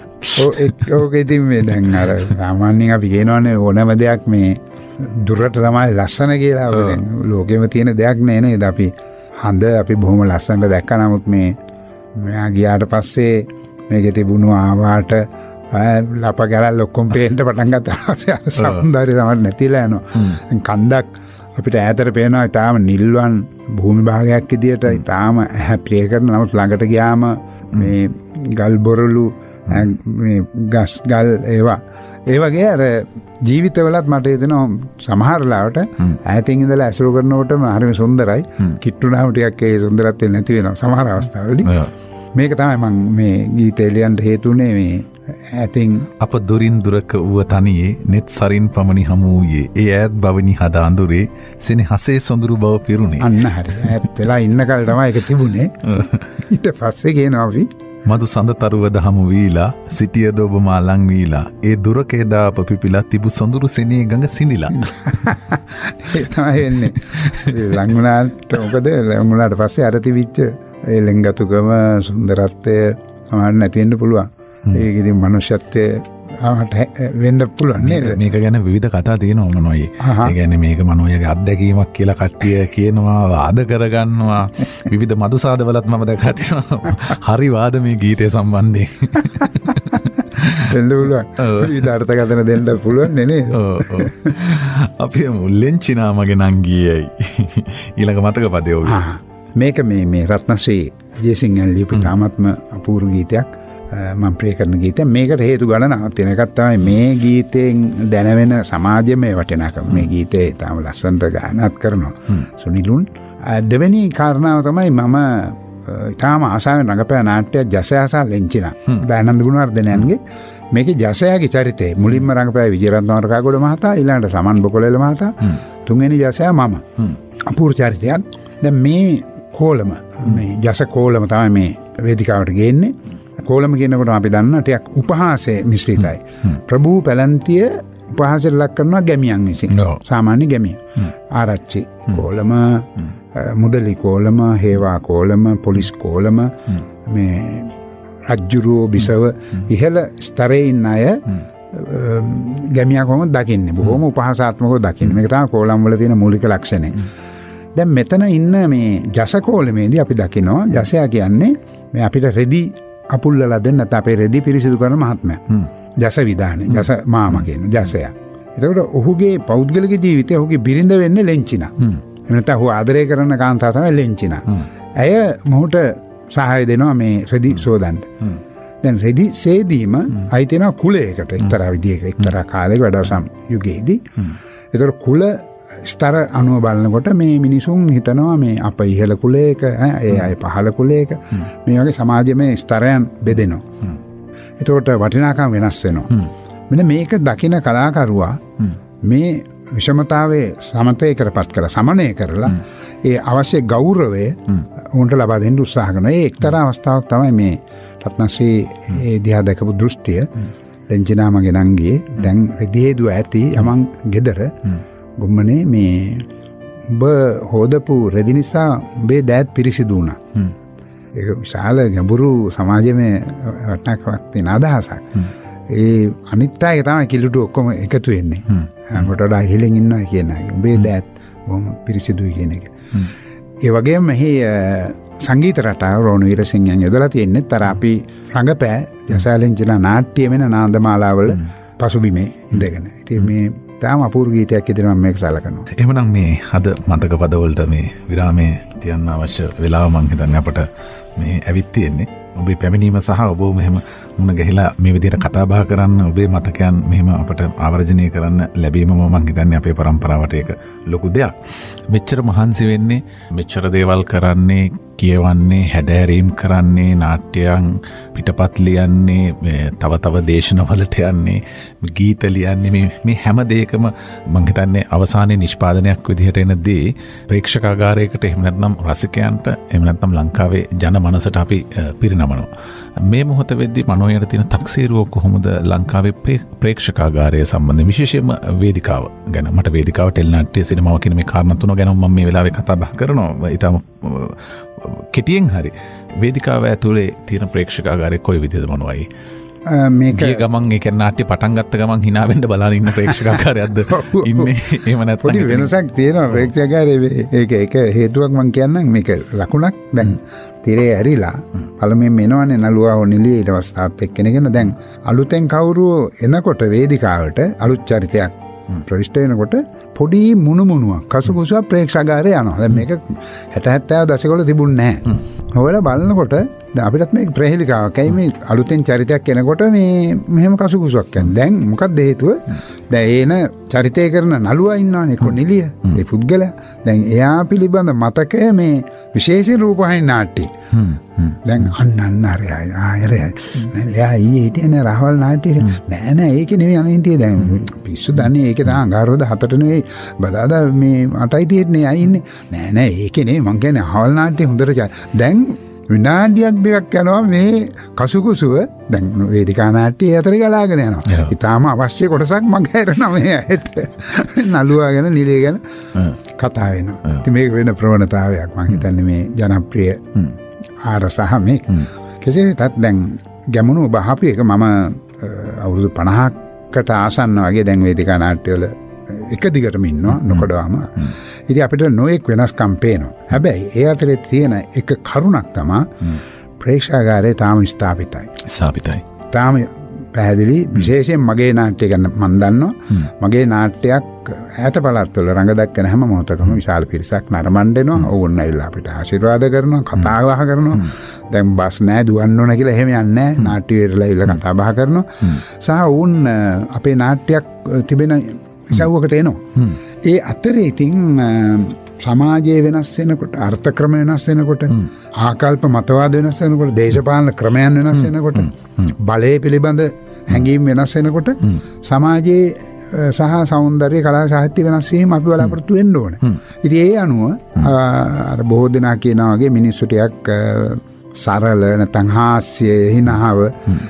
ඔව් ඉතින් මේ දැන් අර සාමාන්‍යයෙන් අපි කියනවානේ ඕනෑම දෙයක් මේ දුරට තමයි ලස්සන කියලා. ලෝකෙම තියෙන දෙයක් නේ නේද? අපි හඳ අපි බොහොම ලස්සනට දැක්කා. නමුත් මෙයා ගියාට පස්සේ මේකේ තිබුණු ආවාට ලප ගැලල් ඔක්කොම පේන්න පටන් ගත්තා. සෞන්දර්යය තමයි නැතිලා යනවා. කන්දක් අපිට ඈතට පේනවා ඊටාම නිල්වන් භූමි භාගයක් විදියට ඊටාම ඇහැ ප්‍රිය කරන. නමුත් ළඟට ගියාම මේ ගල් බොරළු මේ ගස් ගල් ඒවා ඒ වගේ අර ජීවිතවලත් මට හිතෙනවා සමහර ලාවට ඈතින් ඉඳලා ඇසුරු කරනකොටම හරිම සුන්දරයි. කිට්ටුනාම ටිකක් ඒ සුන්දරත්වය නැති වෙනවා සමහර අවස්ථාවලදී. මේක තමයි මම මේ ගීතය ලියන්න හේතුනේ. මේ ඈතින් අප දුරින් දුරක වූ තනියේ net සරින් පමණි හමු වූයේ ඒ ඈත් බවනි හද අඳුරේ සෙනෙහසේ සොඳුරු බව පිරුණේ. අන්න හරි. ඈත් වෙලා ඉන්න කල් තමයි ඒක තිබුණේ. ඊට පස්සේ කියනවා අපි මදු සඳ තරුවද හමු වීලා සිටියද ඔබ මා ලං වීලා ඒ දුරක එදා අප පිපිලා තිබු සොඳුරු සෙනේ ගඟ සිනිලා. ඒ තමයි වෙන්නේ. ලං වුණාට මොකද ලං වුණාට පස්සේ අර තිබිච්ච ඒ ලෙන්ගතුකම සුන්දරත්වය සමහර නැති වෙන්න පුළුවන්. ඒක ඉතින් මනුෂ්‍යත්වයේ වෙන්න පුළුවන් නේද? මේක ගැන විවිධ කතා තියෙනවා මනෝයේ. ඒ කියන්නේ මේක මනෝයගේ අත්දැකීමක් කියලා කට්ටිය කියනවා, වාද කරගන්නවා. විවිධ මදුසාදවලත් මම දැකලා තියෙනවා. හරි වාද මේ ගීතය සම්බන්ධයෙන්. වෙන්න පුළුවන්. විවිධ අර්ථකථන දෙන්න පුළුවන් නේද? අපි මුල්ලෙන්චිනා මගේ නංගියයි. ඊළඟ මතක පදේ ඔව්. මේක මේ රත්නශ්‍රී ජයසිංහන් ලියපු තාමත්ම අපූර්ව ගීතයක්. මම ප්‍රේ කරන ගීතය. මේකට හේතු ගණනාවක් තියෙන එකක් තමයි මේ ගීතයෙන් දැනවෙන සමාජමය වටිනාකම. මේ ගීතේ තාම ලස්සනට ගායනාත් කරනවා සුනිලුන්. දෙවෙනි කාරණාව තමයි මම තාම ආසාවෙන් රඟපෑ නාට්‍ය ජසයාසා ලෙන්චිනා දයානන්ද ගුණවර්ධනයන්ගේ මේකේ ජසයාගේ චරිතය මුලින්ම රඟපෑ විජයරත්න වරකාගොඩ මහතා, ඊළඟට සමන් බොකොලෙල මහතා, තුන්වෙනි ජසයා මම. අපූර්ව චරිතයක්. දැන් මේ කෝලම මේ ජස කෝලම තමයි මේ වේදිකාවට ගේන්නේ. කෝලම කියනකොට අපි දන්නා ටිකක් උපහාසයේ මිශ්‍රිතයි. ප්‍රභූ පැලන්තිය උපහාසයට ලක් කරනවා ගැමියන් විසින්. සාමාන්‍ය ගැමිය. ආරච්චි කෝලම, මුදලි කෝලම, හේවා කෝලම, පොලිස් කෝලම, මේ රජ්ජුරුවෝ බිසව ඉහළ ස්තරයේ ඉන්න අය ගැමියා කොහොමද දකින්නේ? බොහොම උපහාසාත්මකව දකින්නේ. මේක තමයි කෝලම් වල තියෙන මූලික ලක්ෂණය. දැන් මෙතන ඉන්න මේ ජස කෝලමේදී අපි දකිනවා ජසයා කියන්නේ මේ අපිට රෙදි අපුල්ලලා දෙන්න නැත්නම් අපේ රෙදි පිරිසිදු කරන මහත්මයා. ජස විදානේ, ජස මාමා කියන ජසයා. එතකොට ඔහුගේ පෞද්ගලික ජීවිතය ඔහුගේ බිරිඳ වෙන්නේ ලෙන්චිනා. නැත්නම් ඔහු ආදරය කරන කාන්තාව තමයි ලෙන්චිනා. ඇය මොහුට සහාය දෙනවා මේ රෙදි සෝදන්න. දැන් රෙදි සේදීම අයිති වෙනවා කුලයකට එක්තරා විදියක එක්තරා කාලයක වැඩවසම් යුගයේදී. ඒතකොට කුල ස්තර අනුව බලනකොට මේ මිනිසුන් හිතනවා මේ අප ඉහළ කුලයක, ඒ අය පහළ කුලයක, මේ වගේ සමාජයේ ස්තරයන් බෙදෙනවා. එතකොට වටිනාකම් වෙනස් වෙනවා. මෙන්න මේක දකින කලාකරුවා මේ විෂමතාවයේ සමතේකටපත් කරලා සමනය කරලා ඒ අවශ්‍ය ගෞරවය උන්ට ලබා දෙන්න උත්සාහ කරනවා. ඒ එක්තරා අවස්ථාවක් තමයි මේ රත්නශ්‍රී ඒ දිහා දැකපු දෘෂ්ටිය. ලෙන්චිනා මගේ නංගියේ දැන් රෙදියේදුව ඇති යමන් ගෙදර ගොම්මනේ මේ ඔබ හොදපු රෙදි නිසා ඔබේ දෑත් පිරිසිදු වුණා. ඒක විශාල ගැඹුරු සමාජමය වටිනාකමක් තියෙන අදහසක්. ඒ අනිත් අය තමයි කිලුටු ඔක්කොම එකතු වෙන්නේ. කොට වඩා ඉහළින් ඉන්නවා කියන එක. ඔබේ දෑත් බොහොම පිරිසිදුයි කියන එක. ඒ වගේම මෙහි සංගීත රටාව රෝණ වීරසිංහයන් යොදලා තියෙන්නේ තර අපි රංගපෑ ජසාලෙන්චිනා නාට්‍ය වෙන නාන්දමාලාවල පසුබිමේ ඉඳගෙන. ඉතින් මේ තාම අපූර්ව ගීතයක් ඉදිරියට මම මේක සලකනවා. එහෙමනම් මේ අද මතක පදවලට මේ විරාමයේ තියන්න අවශ්‍ය වෙලාව මං හිතන්නේ අපට මේ ඇවිත් තියෙන්නේ. ඔබේ පැමිණීම සහ ඔබ මෙහෙම මුණ ගැහිලා මේ විදිහට කතා බහ කරන්න ඔබේ මතකයන් මෙහෙම අපට ආවර්ජනය කරන්න ලැබීම මම හිතන්නේ අපේ පරම්පරාවට ඒක ලොකු දෙයක්. මෙච්චර මහන්සි වෙන්නේ, මෙච්චර දේවල් කරන්නේ, කියවන්නේ, හැදෑරීම් කරන්නේ, නාට්‍යයන් පිටපත් ලියන්නේ, තව දේශනවලට යන්නේ, ගීත ලියන්නේ, මේ හැම දෙයකම මං හිතන්නේ අවසානයේ නිෂ්පාදනයක් විදිහට එන දේ ප්‍රේක්ෂකාගාරයකට එහෙම නැත්නම් රසිකයන්ට එහෙම නැත්නම් ලංකාවේ ජන මනසට අපි පිරිනමනවා. මේ මොහොත වෙද්දී මනෝයට තියෙන තක්සේරුව කොහොමද ලංකාවේ ප්‍රේක්ෂකාගාරය සම්බන්ධ විශේෂයෙන්ම වේදිකාව ගැන? මට වේදිකාව ටෙලිනාට්‍ය සිනමාව කියන මේ කාරණා තුන ගැන මම මේ වෙලාවේ කතා බහ කරනවා. ඊටම කෙටියෙන් හරි වේදිකාව ඇතුලේ තියෙන ප්‍රේක්ෂකාගාරය කොයි විදිහද මොනවයි? මේක ගමන් ඒක නාට්‍ය පටන් ගත්ත ගමන් hina වෙන්න බලන ඉන්න ප්‍රේක්ෂකාගාරයක්ද ඉන්නේ? එහෙම නැත්නම් පොඩි වෙනසක් තියෙනවා ප්‍රේක්ෂකාගාරයේ. ඒක හේතුවක් මම කියන්නම්. මේක ලකුණක්. දැන් තිරේ ඇරිලා පළමුවෙන් එනවනේ නළුවා නිලිය ඊට පස්සේ තාත් එක්කෙනගෙන දැන් අලුතෙන් කවුරු එනකොට වේදිකාවට අලුත් චරිතයක් ප්‍රවිෂ්ඨ වෙනකොට පොඩි මුණුමුණුවක් කසුකුසුවක් ප්‍රේක්ෂකාගාරේ යනවා. දැන් මේක 60 70 දශකවල තිබුණේ නැහැ. හොයලා බලනකොට අපිටත් මේක ප්‍රහේලිකාවක්. ඇයි මේ අලුතෙන් චරිතයක් එනකොට මේ මෙහෙම කසුකුසුවක් යන්නේ? දැන් මොකක්ද හේතුව? දැන් එන චරිතය කරන නළුවා ඉන්නවනේ කොනිලිය. ඒ පුද්ගලයා. දැන් එයා පිළිබඳ මතකය මේ විශේෂ රූපවාහිනී නාට්‍ය. දැන් අන්න ආයෙරයි. එයා ඊයේ හිටියනේ රහවල් නාට්‍යයේ. නෑ ඒක නෙවෙයි අනේ හිටියේ. දැන් පිස්සු දන්නේ ඒක තමයි අඟහරුවාද 7ට නෙවෙයි බදාදා මේ 8යි තියෙන්නේ අය ඉන්නේ. නෑ ඒක නෙවෙයි මං කියන්නේ රහවල් නාට්‍ය හොඳට දැන් විනාඩියක් දෙකක් යනවා මේ කසුකුසුව දැන් වේදිකා නාට්‍යයේ අතර ගලාගෙන යනවා. ඊටාම අවශ්‍ය කොටසක් මගේ හැරෙනවා මේ ඇයට. නළුවා ගැන නිලිය ගැන කතා වෙනවා. ඉතින් මේක වෙන ප්‍රවණතාවයක් මං හිතන්නේ මේ ජනප්‍රිය ආරසහ මේක. කෙසේ වෙතත් දැන් ගැමුණු බහපු එක මම අවුරුදු 50කට ආසන්න වගේ දැන් වේදිකා නාට්‍යවල එක දිගටම ඉන්නවා නොකඩවාම. ඉතින් අපිට නොඑක් වෙනස්කම් පේනවා. හැබැයි ඒ අතරේ තියෙන එක කරුණක් තමයි ප්‍රේක්ෂකාගාරය තාම ස්ථාපිතයි. තාම පැහැදිලි. විශේෂයෙන් මගේ නාට්‍ය ගැන මම දන්නවා. මගේ නාට්‍යයක් ඈත පළාත්වල රඟ දක්වන හැම මොහොතකම විශාල පිරිසක් නරඹනවා. ඕගොල්ලෝ ඇවිල්ලා අපිට ආශිර්වාද කරනවා, කතා බහ කරනවා. දැන් බස් නෑ දුවන්න ඕන කියලා එහෙම යන්නේ නෑ. නාට්‍ය වේරලා ඇවිල්ලා කතා බහ කරනවා. සහ වුන් අපේ නාට්‍යයක් තිබෙන ඉසව්වකට එනවා. ඒ අතරේ ඉතින් සමාජයේ වෙනස් වෙනකොට, අර්ථක්‍රම වෙනස් වෙනකොට, ආකල්ප මතවාද වෙනස් වෙනකොට, දේශපාලන ක්‍රමයන් වෙනස් වෙනකොට, බලය පිළිබඳ හැඟීම් වෙනස් වෙනකොට සමාජයේ සහ සෞන්දර්ය කලා සාහිත්‍ය වෙනස් වීම අපි බලාපොරොත්තු වෙන්න ඕනේ. ඉතින් ඒ අනුව අර බොහෝ දෙනා කියනා වගේ මිනිස්සු ටිකක් සරල නැත්නම් හාස්‍ය හිනාව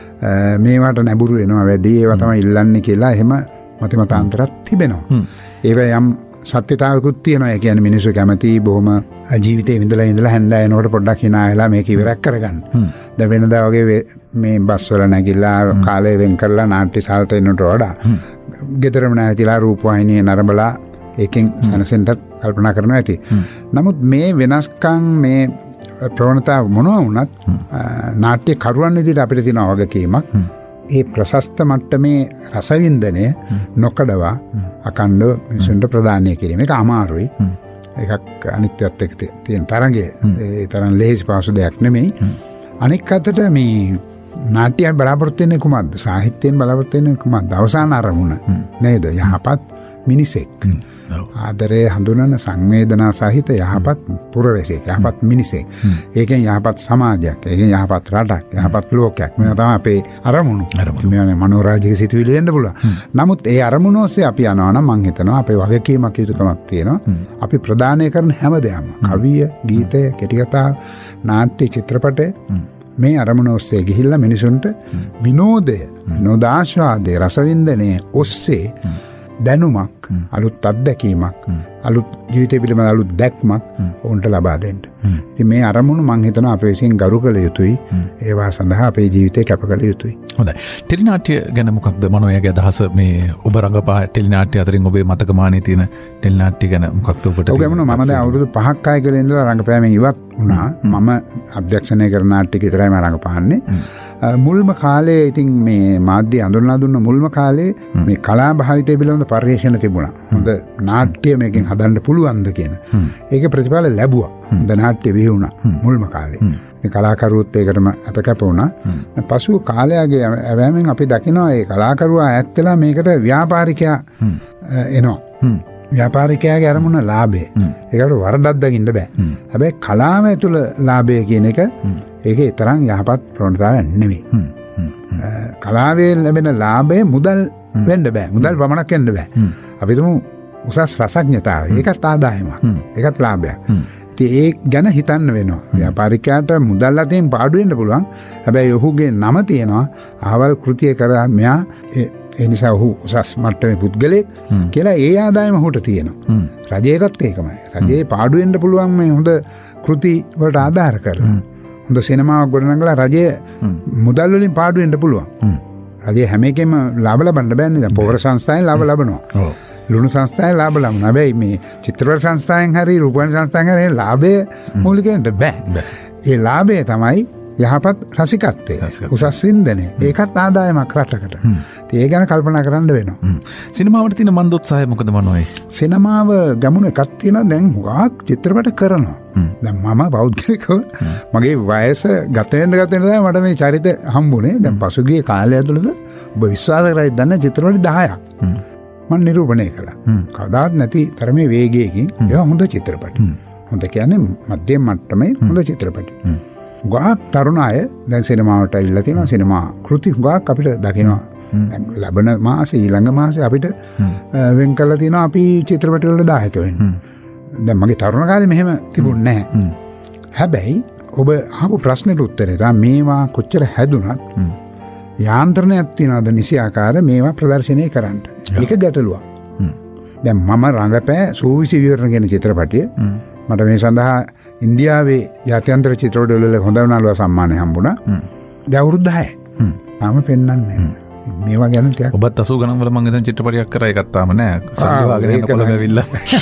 මේවට නැඹුරු වෙනවා වැඩි. ඒවා තමයි ඉල්ලන්නේ කියලා එහෙම මතමතාන්තරයක් තිබෙනවා. ඒවා යම් සත්‍යතාවකුත් තියෙනවා. ඒ කියන්නේ මිනිස්සු කැමති බොහොම ජීවිතේ ඉඳලා හැන්දෑවෙනකොට පොඩ්ඩක් hina වෙලා මේක ඉවරක් කරගන්න. දැන් වෙනදා වගේ මේ බස් වල නැගිලා කාලය වෙන් කරලා නාට්‍ය ශාලට එන්නට වඩා ගෙදරම නැතිලා රූපවාහිනියේ නරඹලා ඒකෙන් සනසෙන්ටත් කල්පනා කරනවා ඇති. නමුත් මේ වෙනස්කම් මේ ප්‍රවණතාව මොනවා වුණත් නාට්‍ය කරුවන් විදිහට අපිට තියෙන වගකීමක් ඒ ප්‍රශස්ත මට්ටමේ රසවින්දනය නොකඩවා අකණ්ඩව මිනිසුන්ට ප්‍රදානය කිරීම. ඒක අමාරුයි. එකක් අනිත්‍යත් එක්ක තියෙන තරඟය ඒ තරම් ලේසි පාසු දෙයක් නෙමෙයි. අනෙක් අතට මේ නාට්‍යයෙන් බලාපොරොත්තු වෙන්නේ කුමක්ද? සාහිත්‍යයෙන් බලාපොරොත්තු වෙන්නේ කුමක්ද? අවසාන අරමුණ නේද? යහපත් මිනිසෙක්. ආදරේ හඳුනන සංවේදනා සහිත යහපත් පුරවැසියෙක්, යහපත් මිනිසෙක්. ඒකෙන් යහපත් සමාජයක්, ඒකෙන් යහපත් රටක්, යහපත් ලෝකයක්. මේවා තමයි අපේ අරමුණු. මේවානේ මනෝරාජික සිතුවිලි වෙන්න පුළුවන්. නමුත් ඒ අරමුණ ඔස්සේ අපි යනවා නම් මම හිතනවා අපේ වගකීමක් යුතුකමක් තියෙනවා. අපි ප්‍රදානය කරන හැමදේම කවිය, ගීතය, කෙටි කතා, නාට්‍ය, චිත්‍රපටය මේ අරමුණ ඔස්සේ ගිහිල්ලා මිනිසුන්ට විනෝදය, විනෝදාස්වාදය, රසවින්දනය ඔස්සේ දැනුමක් අලුත් අත්දැකීමක් අලුත් ජීවිතය පිළිබඳ අලුත් දැක්මක් ඔවුන්ට ලබා දෙන්න. ඉතින් මේ අරමුණු මං හිතනවා අපේ විසින් ගරු කළ යුතුයි. ඒවා සඳහා අපේ ජීවිතය කැප කළ යුතුයි. හොඳයි. ටෙලිනාට්‍ය ගැන මොකක්ද මනෝයගේ අදහස? මේ ඔබ රංගපා ටෙලිනාට්‍ය අතරින් ඔබේ මතකමානයේ තියෙන ටෙලිනාට්‍ය ගැන මොකක්ද ඔබට? ඔව් ගමන මම දැන් අවුරුදු 5ක් ආය කියලා ඉඳලා රංගපෑමෙන් ඉවත් වුණා. මම අධ්‍යක්ෂණය කරන නාට්‍ය විතරයි මම රංගපාන්නේ. මුල්ම කාලේ ඉතින් මේ මාධ්‍ය අඳුරලා දුන්න මුල්ම කාලේ මේ කලා භාවිතය පිළිබඳ පරිශ්‍රණ තිබුණා. හොඳ නාට්‍ය මේකෙන් හදන්න පුළුවන්ද කියන. ඒක ප්‍රතිඵල ලැබුවා. හොඳ නාට්‍ය බිහි වුණා මුල්ම කාලේ. ඒ කලාකරුවොත් ඒකටම අපකැප වුණා. පසු කාලයගේ ඇවෑමෙන් අපි දකිනවා මේ කලාකරුවා ඈත් වෙලා මේකට ව්‍යාපාරිකයා එනවා. ව්‍යාපාරිකයාගේ අරමුණ ලාභය. ඒකට වරදක් දකින්න බෑ. හැබැයි කලාව ඇතුළ ලාභය කියන එක ඒකේ තරම් යහපත් ප්‍රවණතාවයක් නෙමෙයි. කලාවේ ලැබෙන ලාභය මුදල් වෙන්න බෑ. මුදල් පමණක් වෙන්න බෑ. අපි තුමු උසස් රසඥතාවය. ඒකත් ආදායමක්. ඒකත් ලාභයක්. ඒ ගැන හිතන්න වෙනවා. ව්‍යාපාරිකයාට මුදල් අතින් පාඩු වෙන්න පුළුවන්. හැබැයි ඔහුගේ නම තියෙනවා අහවල් කෘතිය කරා මෙයා ඒ නිසා ඔහු උසස් මට්ටමේ පුද්ගලයෙක් කියලා ඒ ආදායම ඔහුට තියෙනවා. රජයටත් ඒකමයි. රජයේ පාඩු වෙන්න පුළුවන් මේ හොඳ කෘති වලට ආධාර කරලා. හොඳ සිනමාවක් ගොඩනගලා රජයේ මුදල් වලින් පාඩු වෙන්න පුළුවන්. රජයේ හැම එකෙම ලාභ ලබන්න බෑනේ. දැන් පොහොර සංස්ථාවෙන් ලාභ ලබනවා. ලුණු සංස්ථාවෙන් ලාභ ලබනවා. හැබැයි මේ චිත්‍රපට සංස්ථාවෙන් හරි රූපවාහිනී සංස්ථාවෙන් හරි ලාභය මූලික වෙන්න බෑ. ඒ ලාභය තමයි යහපත් රසිකත්වය. උසස් වින්දනය. ඒකත් ආදායමක් රටකට. ඒ ගැන කල්පනා කරන්න වෙනවා. සිනමාවට තියෙන මන්දෝත්සාහය මොකද මනෝයි? සිනමාව ගමුණ එකක් තියෙනවා. දැන් හුඟක් චිත්‍රපට කරනවා. දැන් මම පෞද්ගලිකව මගේ වයස ගත වෙන්න තමයි මට මේ චරිත හම්බුනේ. දැන් පසුගිය කාලය ඇතුළත ඔබ විශ්වාස කරයි දන්න චිත්‍රපට 10ක් මම නිරූපණය කළා. කවදාවත් නැති තරමේ වේගයකින් ඒවා හොඳ චිත්‍රපට. හොඳ කියන්නේ මධ්‍යම මට්ටමේ හොඳ චිත්‍රපට. ගාක් තරුණ අය දැන් සිනමාවට ඇවිල්ලා තියෙනවා. සිනමා කෘති ගාක් අපිට දකිනවා. දැන් ලබන මාසේ ඊළඟ මාසේ අපිට වෙන් කරලා තියෙනවා අපි චිත්‍රපට වලට දායක වෙන්න. දැන් මගේ තරුණ කාලේ මෙහෙම තිබුණේ නැහැ. හැබැයි ඔබ අහපු ප්‍රශ්නෙට උත්තරේ තමයි මේවා කොච්චර හැදුනත් යාන්ත්‍රණයක් තියනවාද නිසි ආකාර මේවා ප්‍රදර්ශනය කරන්න. ඒක ගැටලුවක්. දැන් මම රංගපෑ සූවිසි විවරණ කියන චිත්‍රපටිය මට මේ සඳහා ඉන්දියාවේ ජාත්‍යන්තර චිත්‍රපට වල හොඳ නළුවා සම්මානය හම්බුණා. දැන් අවුරුදු 10යි. තාම පෙන්වන්නේ මේවා ගැන ටිකක්. ඔබත් 80 ගණන් වල මම හිතන චිත්‍රපටයක් කරා ඒකත් තාම නෑ. සංගවාගෙන යන කොළඹ ඇවිල්ලා.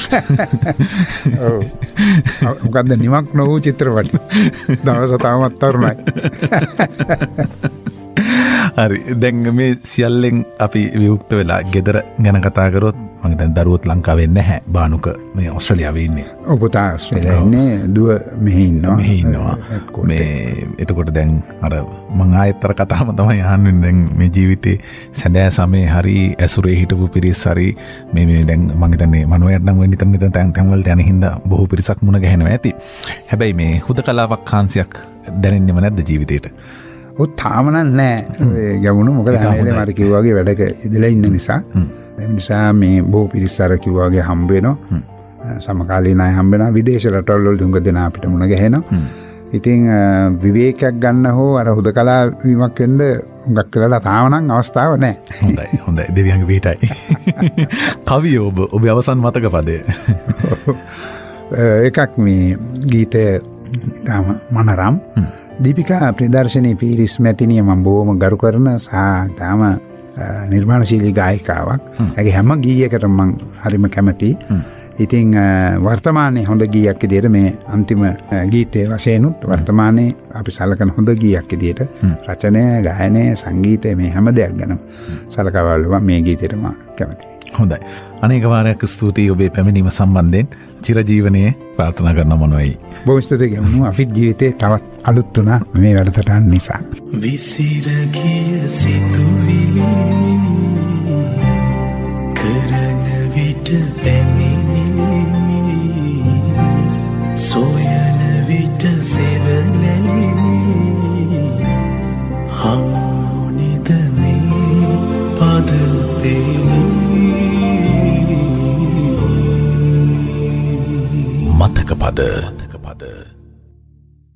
ඔව්. මොකද්ද නිමක් නොවූ චිත්‍රපට. දවස තාමත් තරුණයි. හරි. දැන් මේ සියල්ලෙන් අපි විමුක්ත වෙලා ගෙදර ගැන කතා කරොත් මම දැන් දරුවොත් ලංකාවේ නැහැ. බානුක මේ ඕස්ට්‍රේලියාවේ ඉන්නේ. ඔව් පුතා ඕස්ට්‍රේලියාවේ ඉන්නේ. දුව මෙහි ඉන්නවා. මේ එතකොට දැන් අර මම ආයෙත් අර කතාවම තමයි අහන්නේ. දැන් මේ ජීවිතේ සැදෑ සමේ හරි ඇසුරේ හිටපු පිරිස් හරි මේ දැන් මම හිතන්නේ මනෝයට නම් වෙන්න ඉතින් තැන් වලට යන හින්දා බොහෝ පිරිසක් මුණ ගැහෙනවා ඇති. හැබැයි මේ හුදකලාවක් කාන්සියක් දැනෙන්නේම නැද්ද ජීවිතේට? ඔව් තාම නෑ ගැමුණු. මොකද ආයෙත් මම කිව්වාගේ වැඩක ඉඳලා ඉන්න නිසා. ඒ නිසා මේ බොහෝ පිරිස් අර කිව්වාගේ හම්බ වෙනවා. සමකාලීන අය හම්බ වෙනවා. විදේශ රටවල් වල දුඟ දෙනා අපිට මුණ ගැහෙනවා. ඉතින් විවේකයක් ගන්න හෝ අර හුදකලා වීමක් වෙන්න හුඟක් වෙලා තාම නම් අවස්ථාව නැහැ. හොඳයි. දෙවියන්ගේ පිටයි. කවිය ඔබේ අවසන් මතක පදය. එකක් මේ ගීතය තාම මනරම් දීපිකා ප්‍රදර්ශනී පීරිස් මැතිනිය මම බොහොම ගරු කරන සහ තාම නිර්මාණශීලී ගායිකාවක්. ඒගේ හැම ගීයකටම මම හරිම කැමතියි. ඉතින් වර්තමානයේ හොඳ ගීයක් විදිහට මේ අන්තිම ගීතයේ වශයෙන්ුත් වර්තමානයේ අපි සලකන හොඳ ගීයක් විදිහට රචනය, ගායනය, සංගීතය මේ හැම දෙයක් ගැනම සලකා බලුවා මේ ගීතයට මම කැමතියි. හොඳයි. අනේක වාරයක් ස්තුතියි ඔබේ පැමිණීම සම්බන්ධයෙන්. චිරජීවනයේ ප්‍රාර්ථනා කරන මොනවයි. බොහොම ස්තුතියි ගමු. අපිත් ජීවිතේ තවත් අලුත් වුණා මේ වැඩසටහන නිසා. විසිර ගිය සිතුවිලි කරන විට පැමිණිලි සොයන විට සෙවණලි හමුනිද මේ පද පෙළි මතක පද